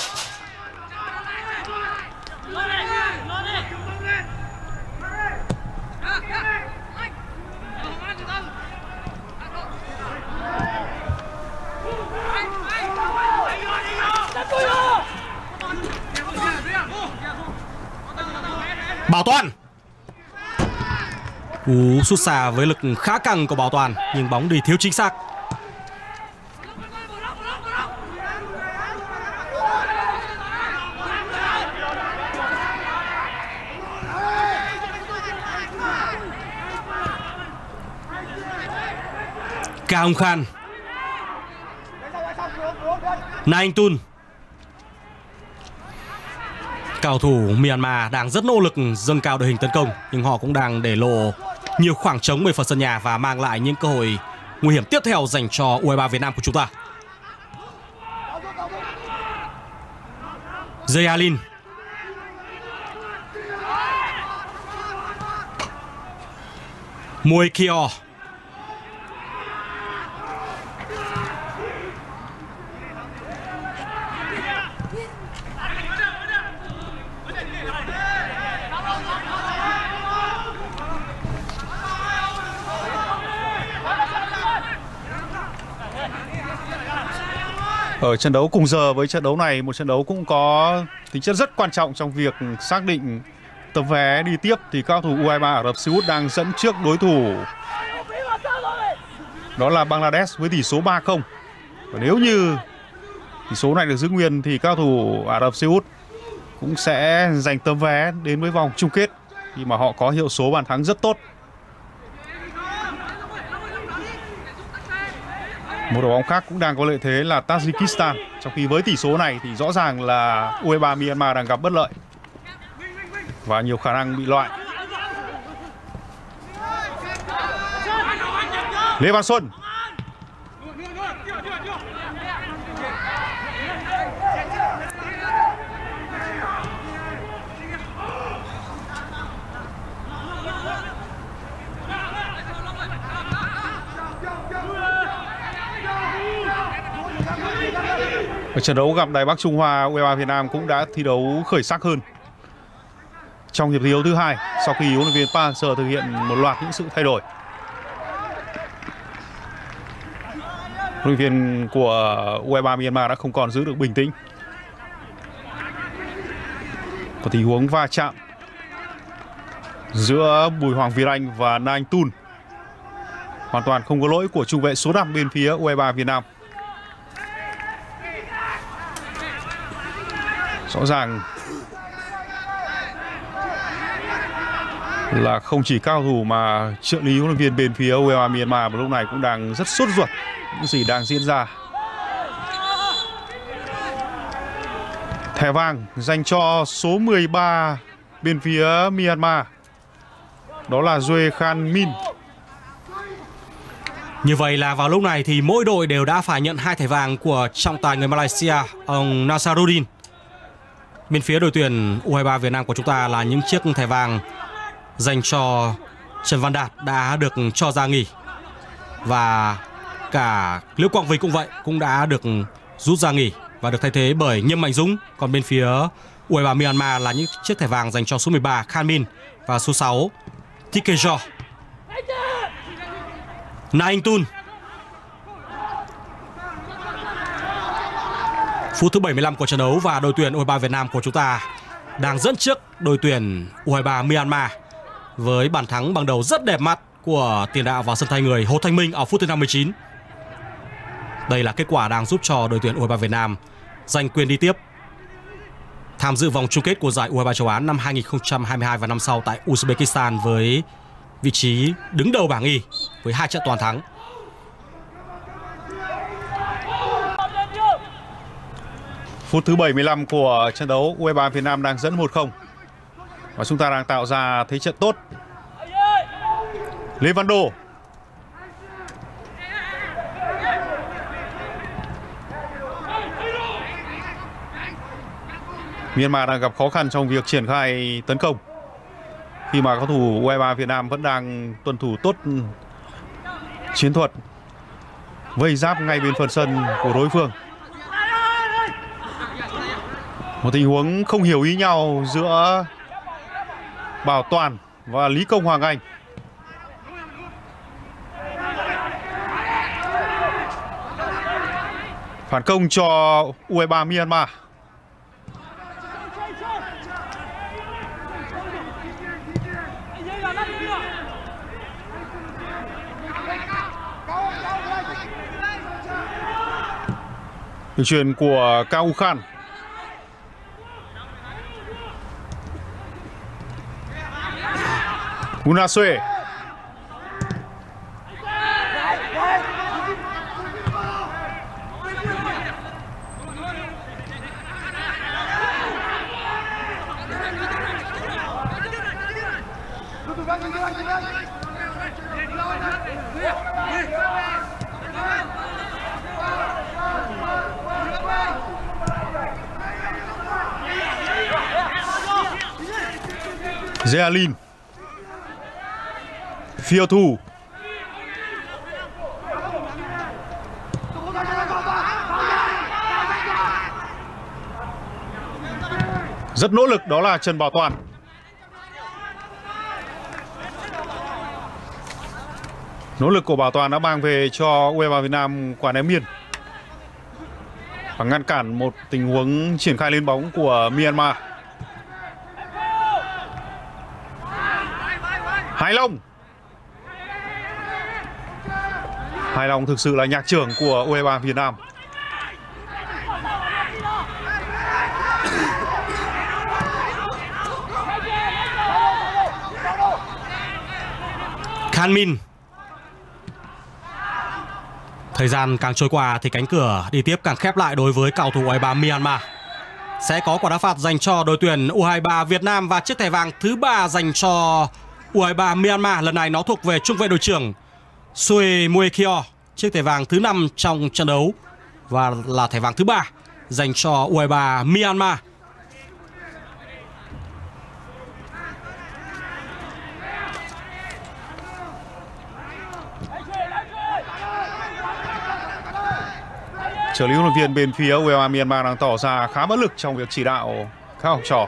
Bảo Toàn. Cú sút xa với lực khá căng của Bảo Toàn nhưng bóng đi thiếu chính xác. Cao Khan, Na Anh Tun. Cầu thủ Myanmar đang rất nỗ lực dâng cao đội hình tấn công, nhưng họ cũng đang để lộ nhiều khoảng trống về phần sân nhà và mang lại những cơ hội nguy hiểm tiếp theo dành cho u hai ba Việt Nam của chúng ta. Jay Alin, Muay Kyo,
Ở trận đấu cùng giờ với trận đấu này, một trận đấu cũng có tính chất rất quan trọng trong việc xác định tấm vé đi tiếp, thì cao thủ u hai ba Ả Rập Xê Út đang dẫn trước đối thủ đó là Bangladesh với tỷ số ba không. Và nếu như tỷ số này được giữ nguyên thì cao thủ Ả Rập Xê Út cũng sẽ giành tấm vé đến với vòng chung kết khi mà họ có hiệu số bàn thắng rất tốt. Một đội bóng khác cũng đang có lợi thế là Tajikistan, trong khi với tỷ số này thì rõ ràng là u hai ba Myanmar đang gặp bất lợi và nhiều khả năng bị loại. Lê Văn Xuân. Ở trận đấu gặp Đài Bắc Trung Hoa, u hai ba Việt Nam cũng đã thi đấu khởi sắc hơn trong hiệp thi đấu thứ hai sau khi huấn luyện viên Park Hang-seo thực hiện một loạt những sự thay đổi. Huấn luyện viên của u hai ba Myanmar đã không còn giữ được bình tĩnh. Có tình huống va chạm giữa Bùi Hoàng Việt Anh và Na Anh Tun. Hoàn toàn không có lỗi của trung vệ số năm bên phía u hai ba Việt Nam. Rõ ràng là không chỉ cao thủ mà trợ lý huấn luyện viên bên phía u hai ba Myanmar lúc này cũng đang rất sốt ruột những gì đang diễn ra. Thẻ vàng dành cho số mười ba bên phía Myanmar, đó là Duy Khan Min.
Như vậy là vào lúc này thì mỗi đội đều đã phải nhận hai thẻ vàng của trọng tài người Malaysia, ông Nasaruddin. Bên phía đội tuyển u hai ba Việt Nam của chúng ta là những chiếc thẻ vàng dành cho Trần Văn Đạt đã được cho ra nghỉ, và cả Liễu Quang Vinh cũng vậy, cũng đã được rút ra nghỉ và được thay thế bởi Nhâm Mạnh Dũng. Còn bên phía u hai ba Myanmar là những chiếc thẻ vàng dành cho số mười ba Khan Min và số sáu Tikejo. Na Anh Tun. Phút thứ bảy mươi lăm của trận đấu và đội tuyển u hai ba Việt Nam của chúng ta đang dẫn trước đội tuyển u hai ba Myanmar với bàn thắng bằng đầu rất đẹp mắt của tiền đạo vào sân thay người Hồ Thanh Minh ở phút thứ năm mươi chín. Đây là kết quả đang giúp cho đội tuyển u hai ba Việt Nam giành quyền đi tiếp tham dự vòng chung kết của giải u hai ba châu Á năm hai nghìn không trăm hai mươi hai và năm sau tại Uzbekistan với vị trí đứng đầu bảng Y với hai trận toàn thắng.
Phút thứ bảy mươi lăm của trận đấu, u hai ba Việt Nam đang dẫn một không và chúng ta đang tạo ra thế trận tốt Lê Văn Đô. Myanmar đang gặp khó khăn trong việc triển khai tấn công khi mà cầu thủ u hai ba Việt Nam vẫn đang tuân thủ tốt chiến thuật vây giáp ngay bên phần sân của đối phương. Một tình huống không hiểu ý nhau giữa Bảo Toàn và Lý Công Hoàng Anh. Phản công cho u hai ba Myanmar. Đường chuyền của Cao Khan. Unasue. Zealin. Phiêu Thu. Rất nỗ lực đó là Trần Bảo Toàn. Nỗ lực của Bảo Toàn đã mang về cho u hai ba Việt Nam quả ném biên và ngăn cản một tình huống triển khai lên bóng của Myanmar. Hải Long. Hải Long thực sự là nhạc trưởng của u hai ba Việt Nam.
Khan Min. Thời gian càng trôi qua thì cánh cửa đi tiếp càng khép lại đối với cầu thủ u hai ba Myanmar. Sẽ có quả đá phạt dành cho đội tuyển u hai ba Việt Nam và chiếc thẻ vàng thứ ba dành cho u hai ba Myanmar. Lần này nó thuộc về trung vệ đội trưởng Sue Muekyo. Chiếc thẻ vàng thứ năm trong trận đấu và là thẻ vàng thứ ba dành cho u hai ba Myanmar.
Trợ lý huấn luyện viên bên phía u hai ba Myanmar đang tỏ ra khá bất lực trong việc chỉ đạo các học trò.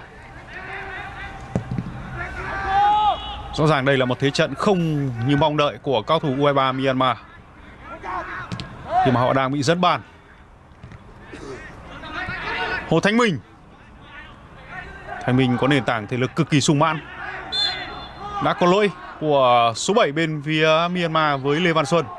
Rõ ràng đây là một thế trận không như mong đợi của cao thủ u hai ba Myanmar khi mà họ đang bị dẫn bàn. Hồ Thanh Minh. Thanh Minh có nền tảng thể lực cực kỳ sung mãn. Đã có lỗi của số bảy bên phía Myanmar với Lê Văn Xuân.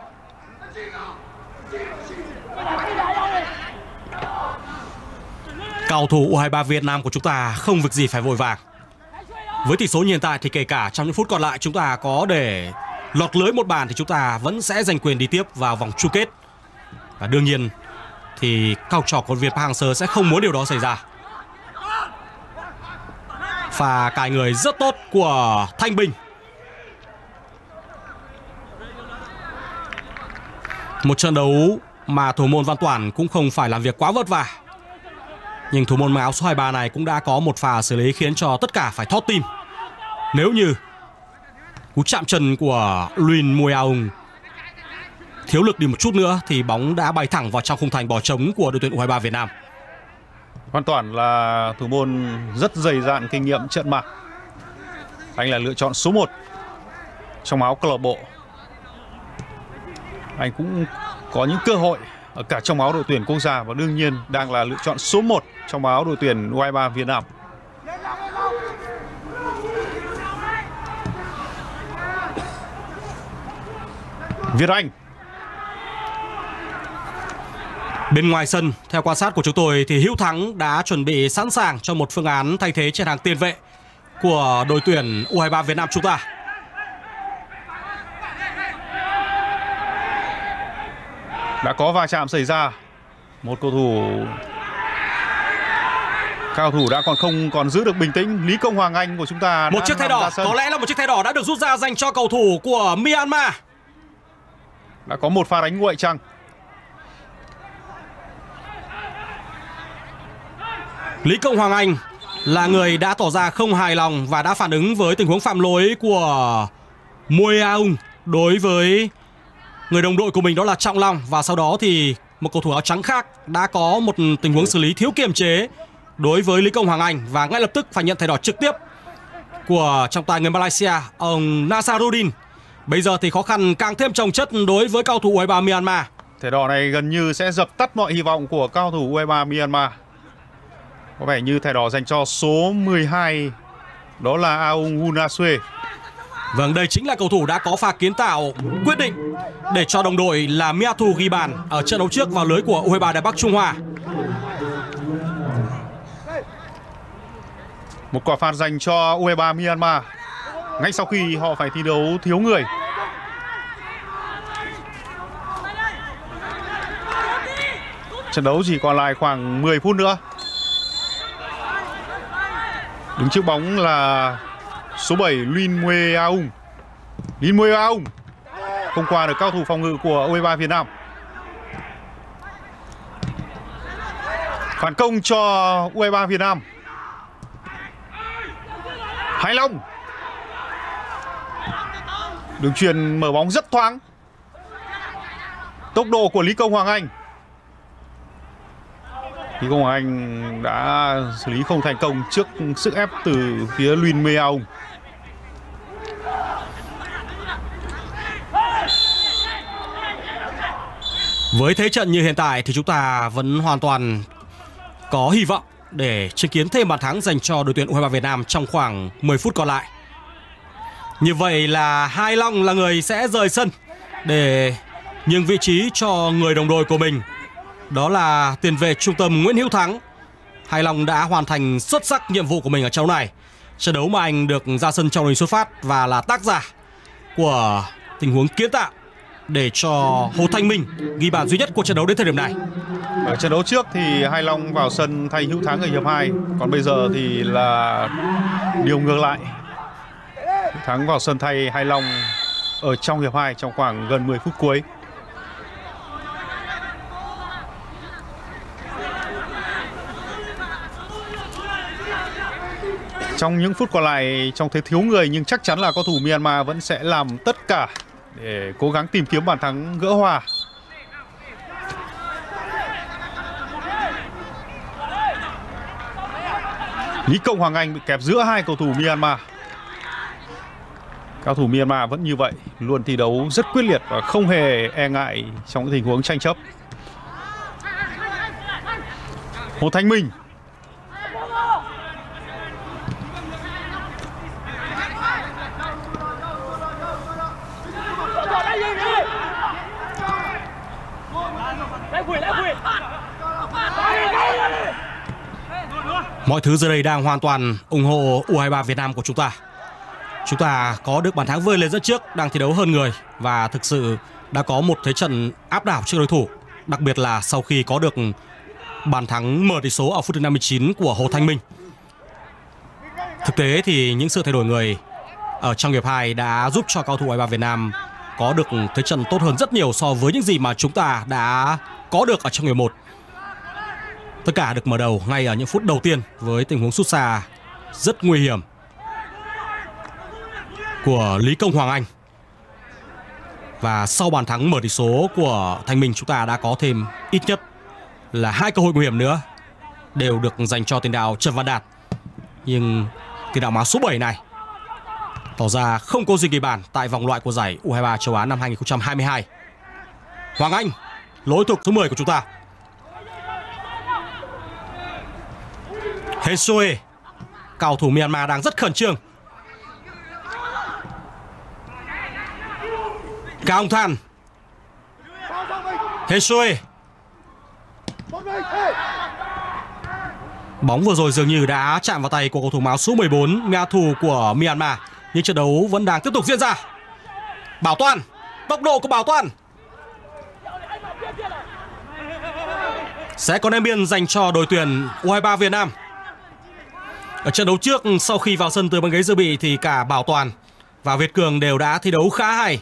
Cầu thủ u hai ba Việt Nam của chúng ta không việc gì phải vội vàng. Với tỷ số như hiện tại thì kể cả trong những phút còn lại chúng ta có để lọt lưới một bàn thì chúng ta vẫn sẽ giành quyền đi tiếp vào vòng chung kết. Và đương nhiên thì cao trò của Việt Park Hang-seo sẽ không muốn điều đó xảy ra. Pha cài người rất tốt của Thanh Bình. Một trận đấu mà thủ môn Văn Toản cũng không phải làm việc quá vất vả. Nhưng thủ môn mặc áo số hai mươi ba này cũng đã có một pha xử lý khiến cho tất cả phải thót tim. Nếu như cú chạm chân của Luin Mueaung thiếu lực đi một chút nữa thì bóng đã bay thẳng vào trong khung thành bỏ trống của đội tuyển u hai ba Việt Nam.
Văn Toản là thủ môn rất dày dạn kinh nghiệm trận mặt. Anh là lựa chọn số một trong áo câu lạc bộ. Anh cũng có những cơ hội ở cả trong áo đội tuyển quốc gia và đương nhiên đang là lựa chọn số một trong áo đội tuyển u hai ba Việt Nam. Việt Anh.
Bên ngoài sân, theo quan sát của chúng tôi thì Hữu Thắng đã chuẩn bị sẵn sàng cho một phương án thay thế trên hàng tiền vệ của đội tuyển u hai ba Việt Nam chúng ta.
Đã có va chạm xảy ra. Một cầu thủ Cao thủ đã còn không còn giữ được bình tĩnh. Lý Công Hoàng Anh của chúng ta
một chiếc thẻ đỏ, có lẽ là một chiếc thẻ đỏ đã được rút ra dành cho cầu thủ của Myanmar.
Đã có một pha đánh nguội chăng?
Lý Công Hoàng Anh là người đã tỏ ra không hài lòng và đã phản ứng với tình huống phạm lỗi của Muay Aung đối với người đồng đội của mình, đó là Trọng Long. Và sau đó thì một cầu thủ áo trắng khác đã có một tình huống xử lý thiếu kiềm chế đối với Lý Công Hoàng Anh và ngay lập tức phải nhận thẻ đỏ trực tiếp của trọng tài người Malaysia, ông Nasaruddin. Bây giờ thì khó khăn càng thêm chồng chất đối với cầu thủ u hai ba Myanmar.
Thẻ đỏ này gần như sẽ dập tắt mọi hy vọng của cầu thủ u hai ba Myanmar. Có vẻ như thẻ đỏ dành cho số mười hai, đó là Aung Hunasue.
Vâng, đây chính là cầu thủ đã có pha kiến tạo quyết định để cho đồng đội là Miathu ghi bàn ở trận đấu trước vào lưới của u hai ba Đài Bắc Trung Hoa.
Một quả phạt dành cho u hai ba Myanmar ngay sau khi họ phải thi đấu thiếu người. Trận đấu chỉ còn lại khoảng mười phút nữa. Đứng trước bóng là số bảy Lin Muay Aung. Lin Muay Aung không qua được cao thủ phòng ngự của u hai ba Việt Nam. Phản công cho u hai ba Việt Nam. Hải Long. Đường chuyền mở bóng rất thoáng. Tốc độ của Lý Công Hoàng Anh. Lý Công Hoàng Anh đã xử lý không thành công trước sức ép từ phía Lin Muay Aung.
Với thế trận như hiện tại thì chúng ta vẫn hoàn toàn có hy vọng để chứng kiến thêm bàn thắng dành cho đội tuyển u hai ba Việt Nam trong khoảng mười phút còn lại. Như vậy là Hải Long là người sẽ rời sân để nhường vị trí cho người đồng đội của mình, đó là tiền vệ trung tâm Nguyễn Hữu Thắng. Hải Long đã hoàn thành xuất sắc nhiệm vụ của mình ở trận đấu này. Trận đấu mà anh được ra sân trong đội hình xuất phát và là tác giả của tình huống kiến tạo để cho Hồ Thanh Minh ghi bàn duy nhất của trận đấu đến thời điểm này.
Ở trận đấu trước thì Hải Long vào sân thay Hữu Thắng ở hiệp hai, còn bây giờ thì là điều ngược lại. Hữu Thắng vào sân thay Hải Long ở trong hiệp hai trong khoảng gần mười phút cuối. Trong những phút còn lại, trong thế thiếu người nhưng chắc chắn là cầu thủ Myanmar vẫn sẽ làm tất cả để cố gắng tìm kiếm bàn thắng gỡ hòa. Lý Công Hoàng Anh bị kẹp giữa hai cầu thủ Myanmar. Cầu thủ Myanmar vẫn như vậy, luôn thi đấu rất quyết liệt và không hề e ngại trong tình huống tranh chấp. Hồ Thanh Minh.
Mọi thứ giờ đây đang hoàn toàn ủng hộ u hai ba Việt Nam của chúng ta. Chúng ta có được bàn thắng vươn lên dẫn trước, đang thi đấu hơn người và thực sự đã có một thế trận áp đảo trước đối thủ, đặc biệt là sau khi có được bàn thắng mở tỷ số ở phút thứ năm mươi chín của Hồ Thanh Minh. Thực tế thì những sự thay đổi người ở trong hiệp hai đã giúp cho cầu thủ u hai ba Việt Nam có được thế trận tốt hơn rất nhiều so với những gì mà chúng ta đã có được ở trong hiệp một. Tất cả được mở đầu ngay ở những phút đầu tiên với tình huống sút xa rất nguy hiểm của Lý Công Hoàng Anh. Và sau bàn thắng mở tỷ số của Thanh Minh, chúng ta đã có thêm ít nhất là hai cơ hội nguy hiểm nữa đều được dành cho tiền đạo Trần Văn Đạt. Nhưng tiền đạo áo số bảy này tỏ ra không có gì ghi bàn tại vòng loại của giải u hai ba châu Á năm hai nghìn không trăm hai mươi hai. Hoàng Anh, lỗi thuộc thứ mười của chúng ta. Hesue, cầu thủ Myanmar đang rất khẩn trương. Cao Than. Hesue. Bóng vừa rồi dường như đã chạm vào tay của cầu thủ áo số mười bốn Miathu của Myanmar, nhưng trận đấu vẫn đang tiếp tục diễn ra. Bảo Toan, tốc độ của Bảo Toan. Sẽ có ném biên dành cho đội tuyển u hai ba Việt Nam. Ở trận đấu trước, sau khi vào sân từ băng ghế dự bị thì cả Bảo Toàn và Việt Cường đều đã thi đấu khá hay.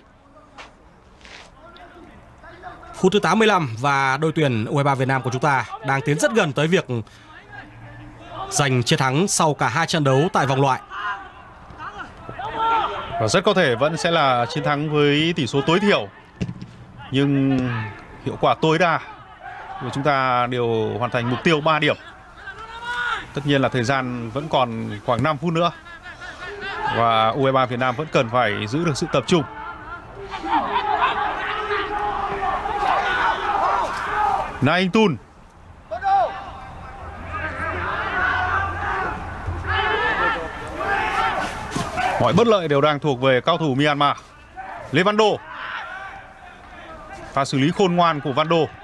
Phút thứ tám mươi lăm và đội tuyển u hai ba Việt Nam của chúng ta đang tiến rất gần tới việc giành chiến thắng sau cả hai trận đấu tại vòng loại.
Và rất có thể vẫn sẽ là chiến thắng với tỷ số tối thiểu, nhưng hiệu quả tối đa của chúng ta đều hoàn thành mục tiêu ba điểm. Tất nhiên là thời gian vẫn còn khoảng năm phút nữa và u hai ba Việt Nam vẫn cần phải giữ được sự tập trung. Na Anh Tun. Mọi bất lợi đều đang thuộc về cao thủ Myanmar. Lê Văn Đô. Pha xử lý khôn ngoan của Văn Đô.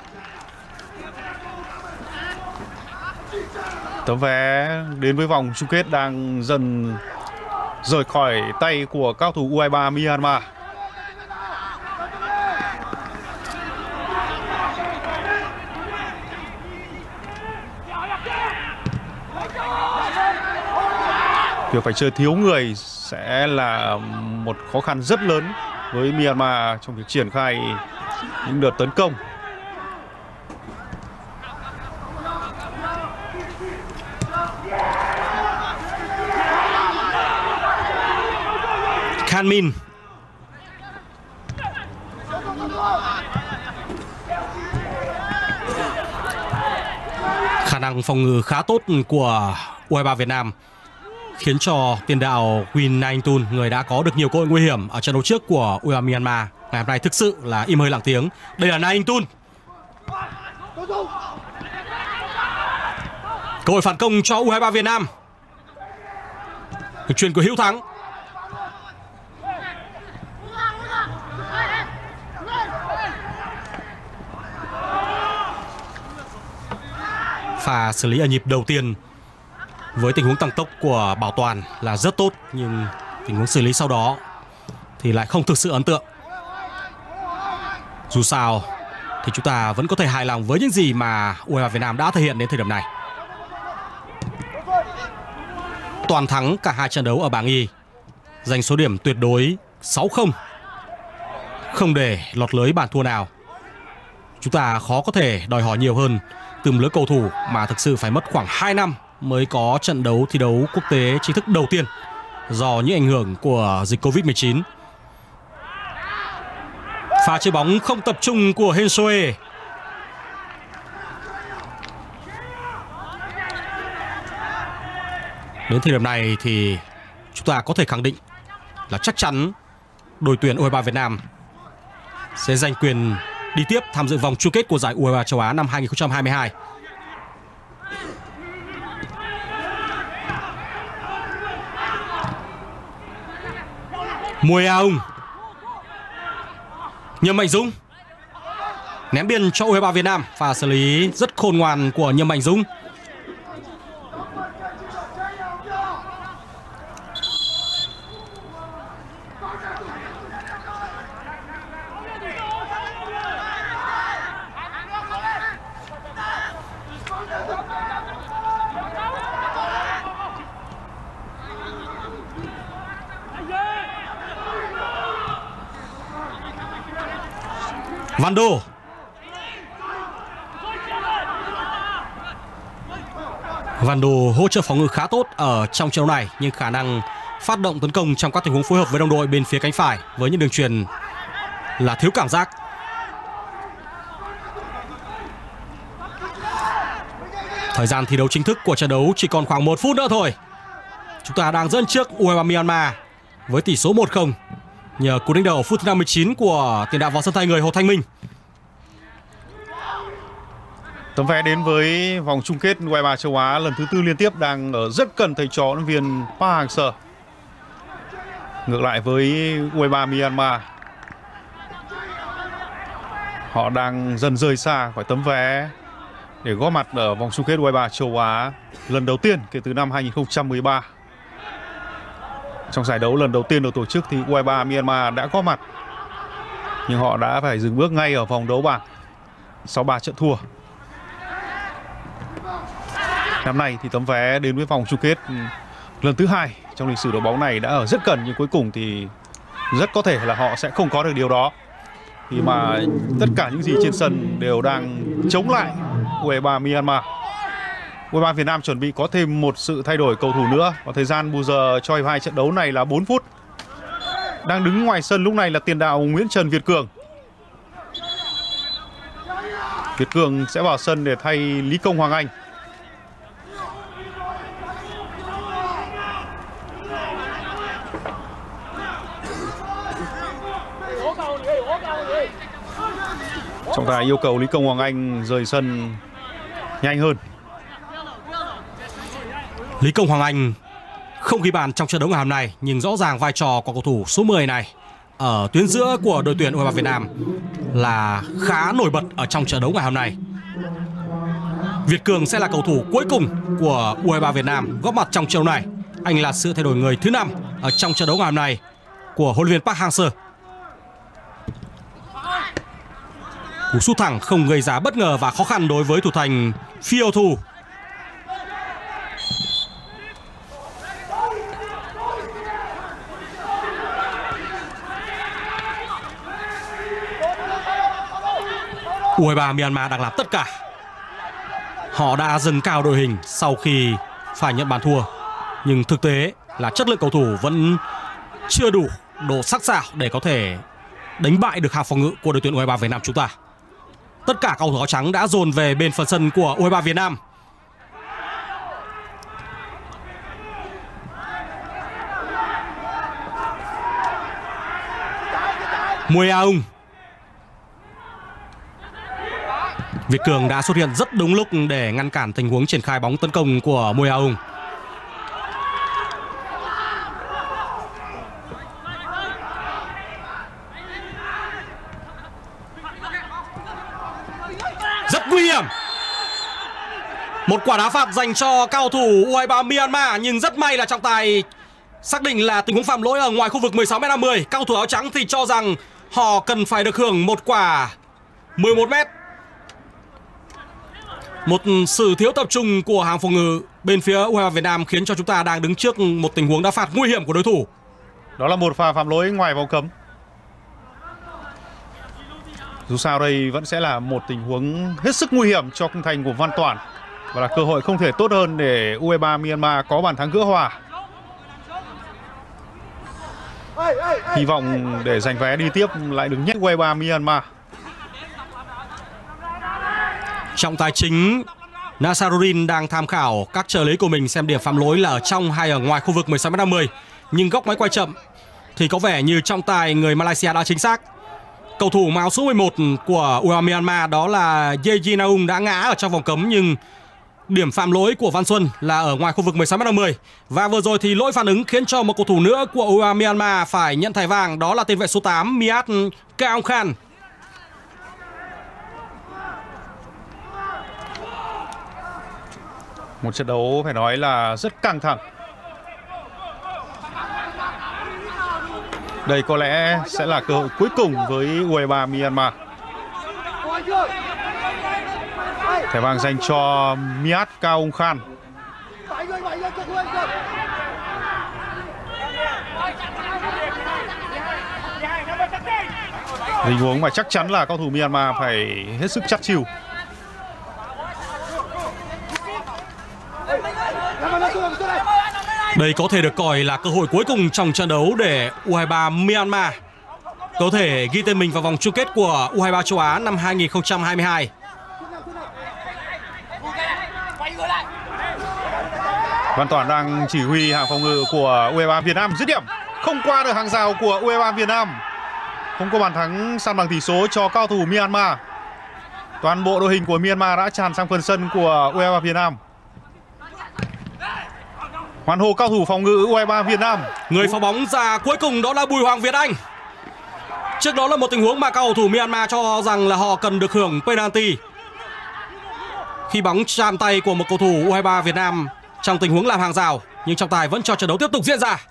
Tấm vé đến với vòng chung kết đang dần rời khỏi tay của cao thủ u hai ba Myanmar. Việc phải chơi thiếu người sẽ là một khó khăn rất lớn với Myanmar trong việc triển khai những đợt tấn công.
Khan Min. Khả năng phòng ngự khá tốt của u hai ba Việt Nam khiến cho tiền đạo Win Na Anh Tun, người đã có được nhiều cơ hội nguy hiểm ở trận đấu trước của u hai ba Myanmar, ngày hôm nay thực sự là im hơi lặng tiếng. Đây là Na Anh Tun. Cơ hội phản công cho u hai ba Việt Nam. Chuyền của Hữu Thắng. Pha xử lý ở nhịp đầu tiên với tình huống tăng tốc của Bảo Toàn là rất tốt, nhưng tình huống xử lý sau đó thì lại không thực sự ấn tượng. Dù sao thì chúng ta vẫn có thể hài lòng với những gì mà u hai ba Việt Nam đã thể hiện đến thời điểm này. Toàn thắng cả hai trận đấu ở bảng Y, giành số điểm tuyệt đối sáu không, không để lọt lưới bàn thua nào. Chúng ta khó có thể đòi hỏi nhiều hơn từ một lứa cầu thủ mà thực sự phải mất khoảng hai năm mới có trận đấu thi đấu quốc tế chính thức đầu tiên do những ảnh hưởng của dịch Covid mười chín. Pha chơi bóng không tập trung của Hên Soe. Đến thời điểm này thì chúng ta có thể khẳng định là chắc chắn đội tuyển u hai ba Việt Nam sẽ giành quyền đi tiếp tham dự vòng chung kết của giải u hai ba châu Á năm hai nghìn không trăm hai mươi hai. Mùi Aung. Nhâm Mạnh Dũng ném biên cho u hai ba Việt Nam, và xử lý rất khôn ngoan của Nhâm Mạnh Dũng. Văn Đô. Văn Đô hỗ trợ phòng ngự khá tốt ở trong trận đấu này, nhưng khả năng phát động tấn công trong các tình huống phối hợp với đồng đội bên phía cánh phải với những đường chuyền là thiếu cảm giác. Thời gian thi đấu chính thức của trận đấu chỉ còn khoảng một phút nữa thôi. Chúng ta đang dẫn trước u hai ba Myanmar với tỷ số một không nhờ cú đánh đầu phút thứ năm mươi chín của tiền đạo vào sân thay người Hồ Thanh Minh.
Tấm vé đến với vòng chung kết u hai ba châu Á lần thứ tư liên tiếp đang ở rất gần thầy trò huấn luyện viên Park Hang-seo. Ngược lại với u hai ba Myanmar, họ đang dần rời xa khỏi tấm vé để góp mặt ở vòng chung kết u hai ba châu Á lần đầu tiên kể từ năm hai nghìn không trăm mười ba. Trong giải đấu lần đầu tiên được tổ chức thì u hai ba Myanmar đã góp mặt, nhưng họ đã phải dừng bước ngay ở vòng đấu bảng sau ba trận thua. Năm nay thì tấm vé đến với vòng chung kết lần thứ hai trong lịch sử đội bóng này đã ở rất gần, nhưng cuối cùng thì rất có thể là họ sẽ không có được điều đó, khi mà tất cả những gì trên sân đều đang chống lại u hai ba Myanmar. u hai ba Việt Nam chuẩn bị có thêm một sự thay đổi cầu thủ nữa, và thời gian bù giờ cho hiệp hai trận đấu này là bốn phút. Đang đứng ngoài sân lúc này là tiền đạo Nguyễn Trần Việt Cường. Việt Cường sẽ vào sân để thay Lý Công Hoàng Anh. Trọng tài yêu cầu Lý Công Hoàng Anh rời sân nhanh hơn.
Lý Công Hoàng Anh không ghi bàn trong trận đấu ngày hôm nay, nhưng rõ ràng vai trò của cầu thủ số mười này ở tuyến giữa của đội tuyển u hai ba Việt Nam là khá nổi bật ở trong trận đấu ngày hôm nay. Việt Cường sẽ là cầu thủ cuối cùng của u hai ba Việt Nam góp mặt trong trận đấu này. Anh là sự thay đổi người thứ năm ở trong trận đấu ngày hôm nay của huấn luyện viên Park Hang-seo. Cú sút thẳng không gây ra bất ngờ và khó khăn đối với thủ thành Phio Thu. u hai ba Myanmar đang làm tất cả. Họ đã dâng cao đội hình sau khi phải nhận bàn thua, nhưng thực tế là chất lượng cầu thủ vẫn chưa đủ độ sắc sảo để có thể đánh bại được hàng phòng ngự của đội tuyển u hai ba Việt Nam chúng ta. Tất cả cầu thủ áo trắng đã dồn về bên phần sân của u hai ba Việt Nam. Muay Aung. Việt Cường đã xuất hiện rất đúng lúc để ngăn cản tình huống triển khai bóng tấn công của Muay Aung. Rất nguy hiểm. Một quả đá phạt dành cho cao thủ u hai ba Myanmar, nhưng rất may là trọng tài xác định là tình huống phạm lỗi ở ngoài khu vực mười sáu mét năm mươi. Cao thủ áo trắng thì cho rằng họ cần phải được hưởng một quả mười một mét. Một sự thiếu tập trung của hàng phòng ngự bên phía u hai ba Việt Nam khiến cho chúng ta đang đứng trước một tình huống đá phạt nguy hiểm của đối thủ.
Đó là một pha phạm lỗi ngoài vòng cấm. Dù sao đây vẫn sẽ là một tình huống hết sức nguy hiểm cho khung thành của Văn Toản, và là cơ hội không thể tốt hơn để u hai ba Myanmar có bàn thắng gỡ hòa. Hy vọng để giành vé đi tiếp lại được nhét u hai ba Myanmar.
Trọng tài chính Nasaruddin đang tham khảo các trợ lý của mình xem điểm phạm lỗi là ở trong hay ở ngoài khu vực mười sáu mét năm mươi, nhưng góc máy quay chậm thì có vẻ như trọng tài người Malaysia đã chính xác. Cầu thủ áo số mười một của u hai ba Myanmar đó là Ye Naung đã ngã ở trong vòng cấm, nhưng điểm phạm lỗi của Văn Xuân là ở ngoài khu vực mười sáu mét năm mươi. Và vừa rồi thì lỗi phản ứng khiến cho một cầu thủ nữa của u hai ba Myanmar phải nhận thẻ vàng, đó là tiền vệ số tám Miat Kaong Khan.
Một trận đấu phải nói là rất căng thẳng. Đây có lẽ sẽ là cơ hội cuối cùng với u hai ba Myanmar. Thẻ vàng dành cho Miat Kaong Khan. Tình huống mà chắc chắn là cầu thủ Myanmar phải hết sức chắt chiu.
Đây có thể được coi là cơ hội cuối cùng trong trận đấu để u hai ba Myanmar có thể ghi tên mình vào vòng chung kết của u hai ba châu Á năm hai nghìn không trăm hai mươi hai.
Văn Toản đang chỉ huy hàng phòng ngự của u hai ba Việt Nam dứt điểm, không qua được hàng rào của u hai ba Việt Nam. Không có bàn thắng san bằng tỷ số cho cao thủ Myanmar. Toàn bộ đội hình của Myanmar đã tràn sang phần sân của u hai ba Việt Nam. Hoan hô cao thủ phòng ngự u hai ba Việt Nam.
Người phá bóng ra cuối cùng đó là Bùi Hoàng Việt Anh. Trước đó là một tình huống mà cầu thủ Myanmar cho rằng là họ cần được hưởng penalty khi bóng chạm tay của một cầu thủ u hai ba Việt Nam trong tình huống làm hàng rào, nhưng trọng tài vẫn cho trận đấu tiếp tục diễn ra.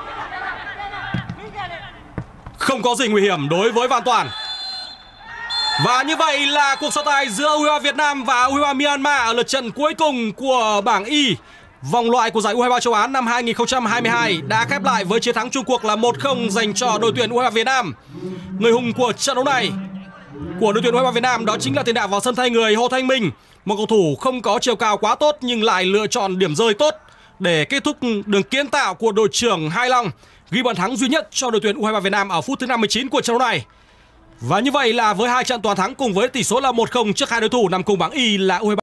Không có gì nguy hiểm đối với Văn Toản. Và như vậy là cuộc so tài giữa u hai ba Việt Nam và u hai ba Myanmar ở lượt trận cuối cùng của bảng Y vòng loại của giải u hai ba châu Á năm hai nghìn không trăm hai mươi hai đã khép lại với chiến thắng chung cuộc là một không dành cho đội tuyển u hai ba Việt Nam. Người hùng của trận đấu này của đội tuyển u hai ba Việt Nam đó chính là tiền đạo vào sân thay người Hồ Thanh Minh, một cầu thủ không có chiều cao quá tốt nhưng lại lựa chọn điểm rơi tốt để kết thúc đường kiến tạo của đội trưởng Hai Long, ghi bàn thắng duy nhất cho đội tuyển u hai ba Việt Nam ở phút thứ năm mươi chín của trận đấu này. Và như vậy là với hai trận toàn thắng cùng với tỷ số là một không trước hai đối thủ nằm cùng bảng Y là u hai ba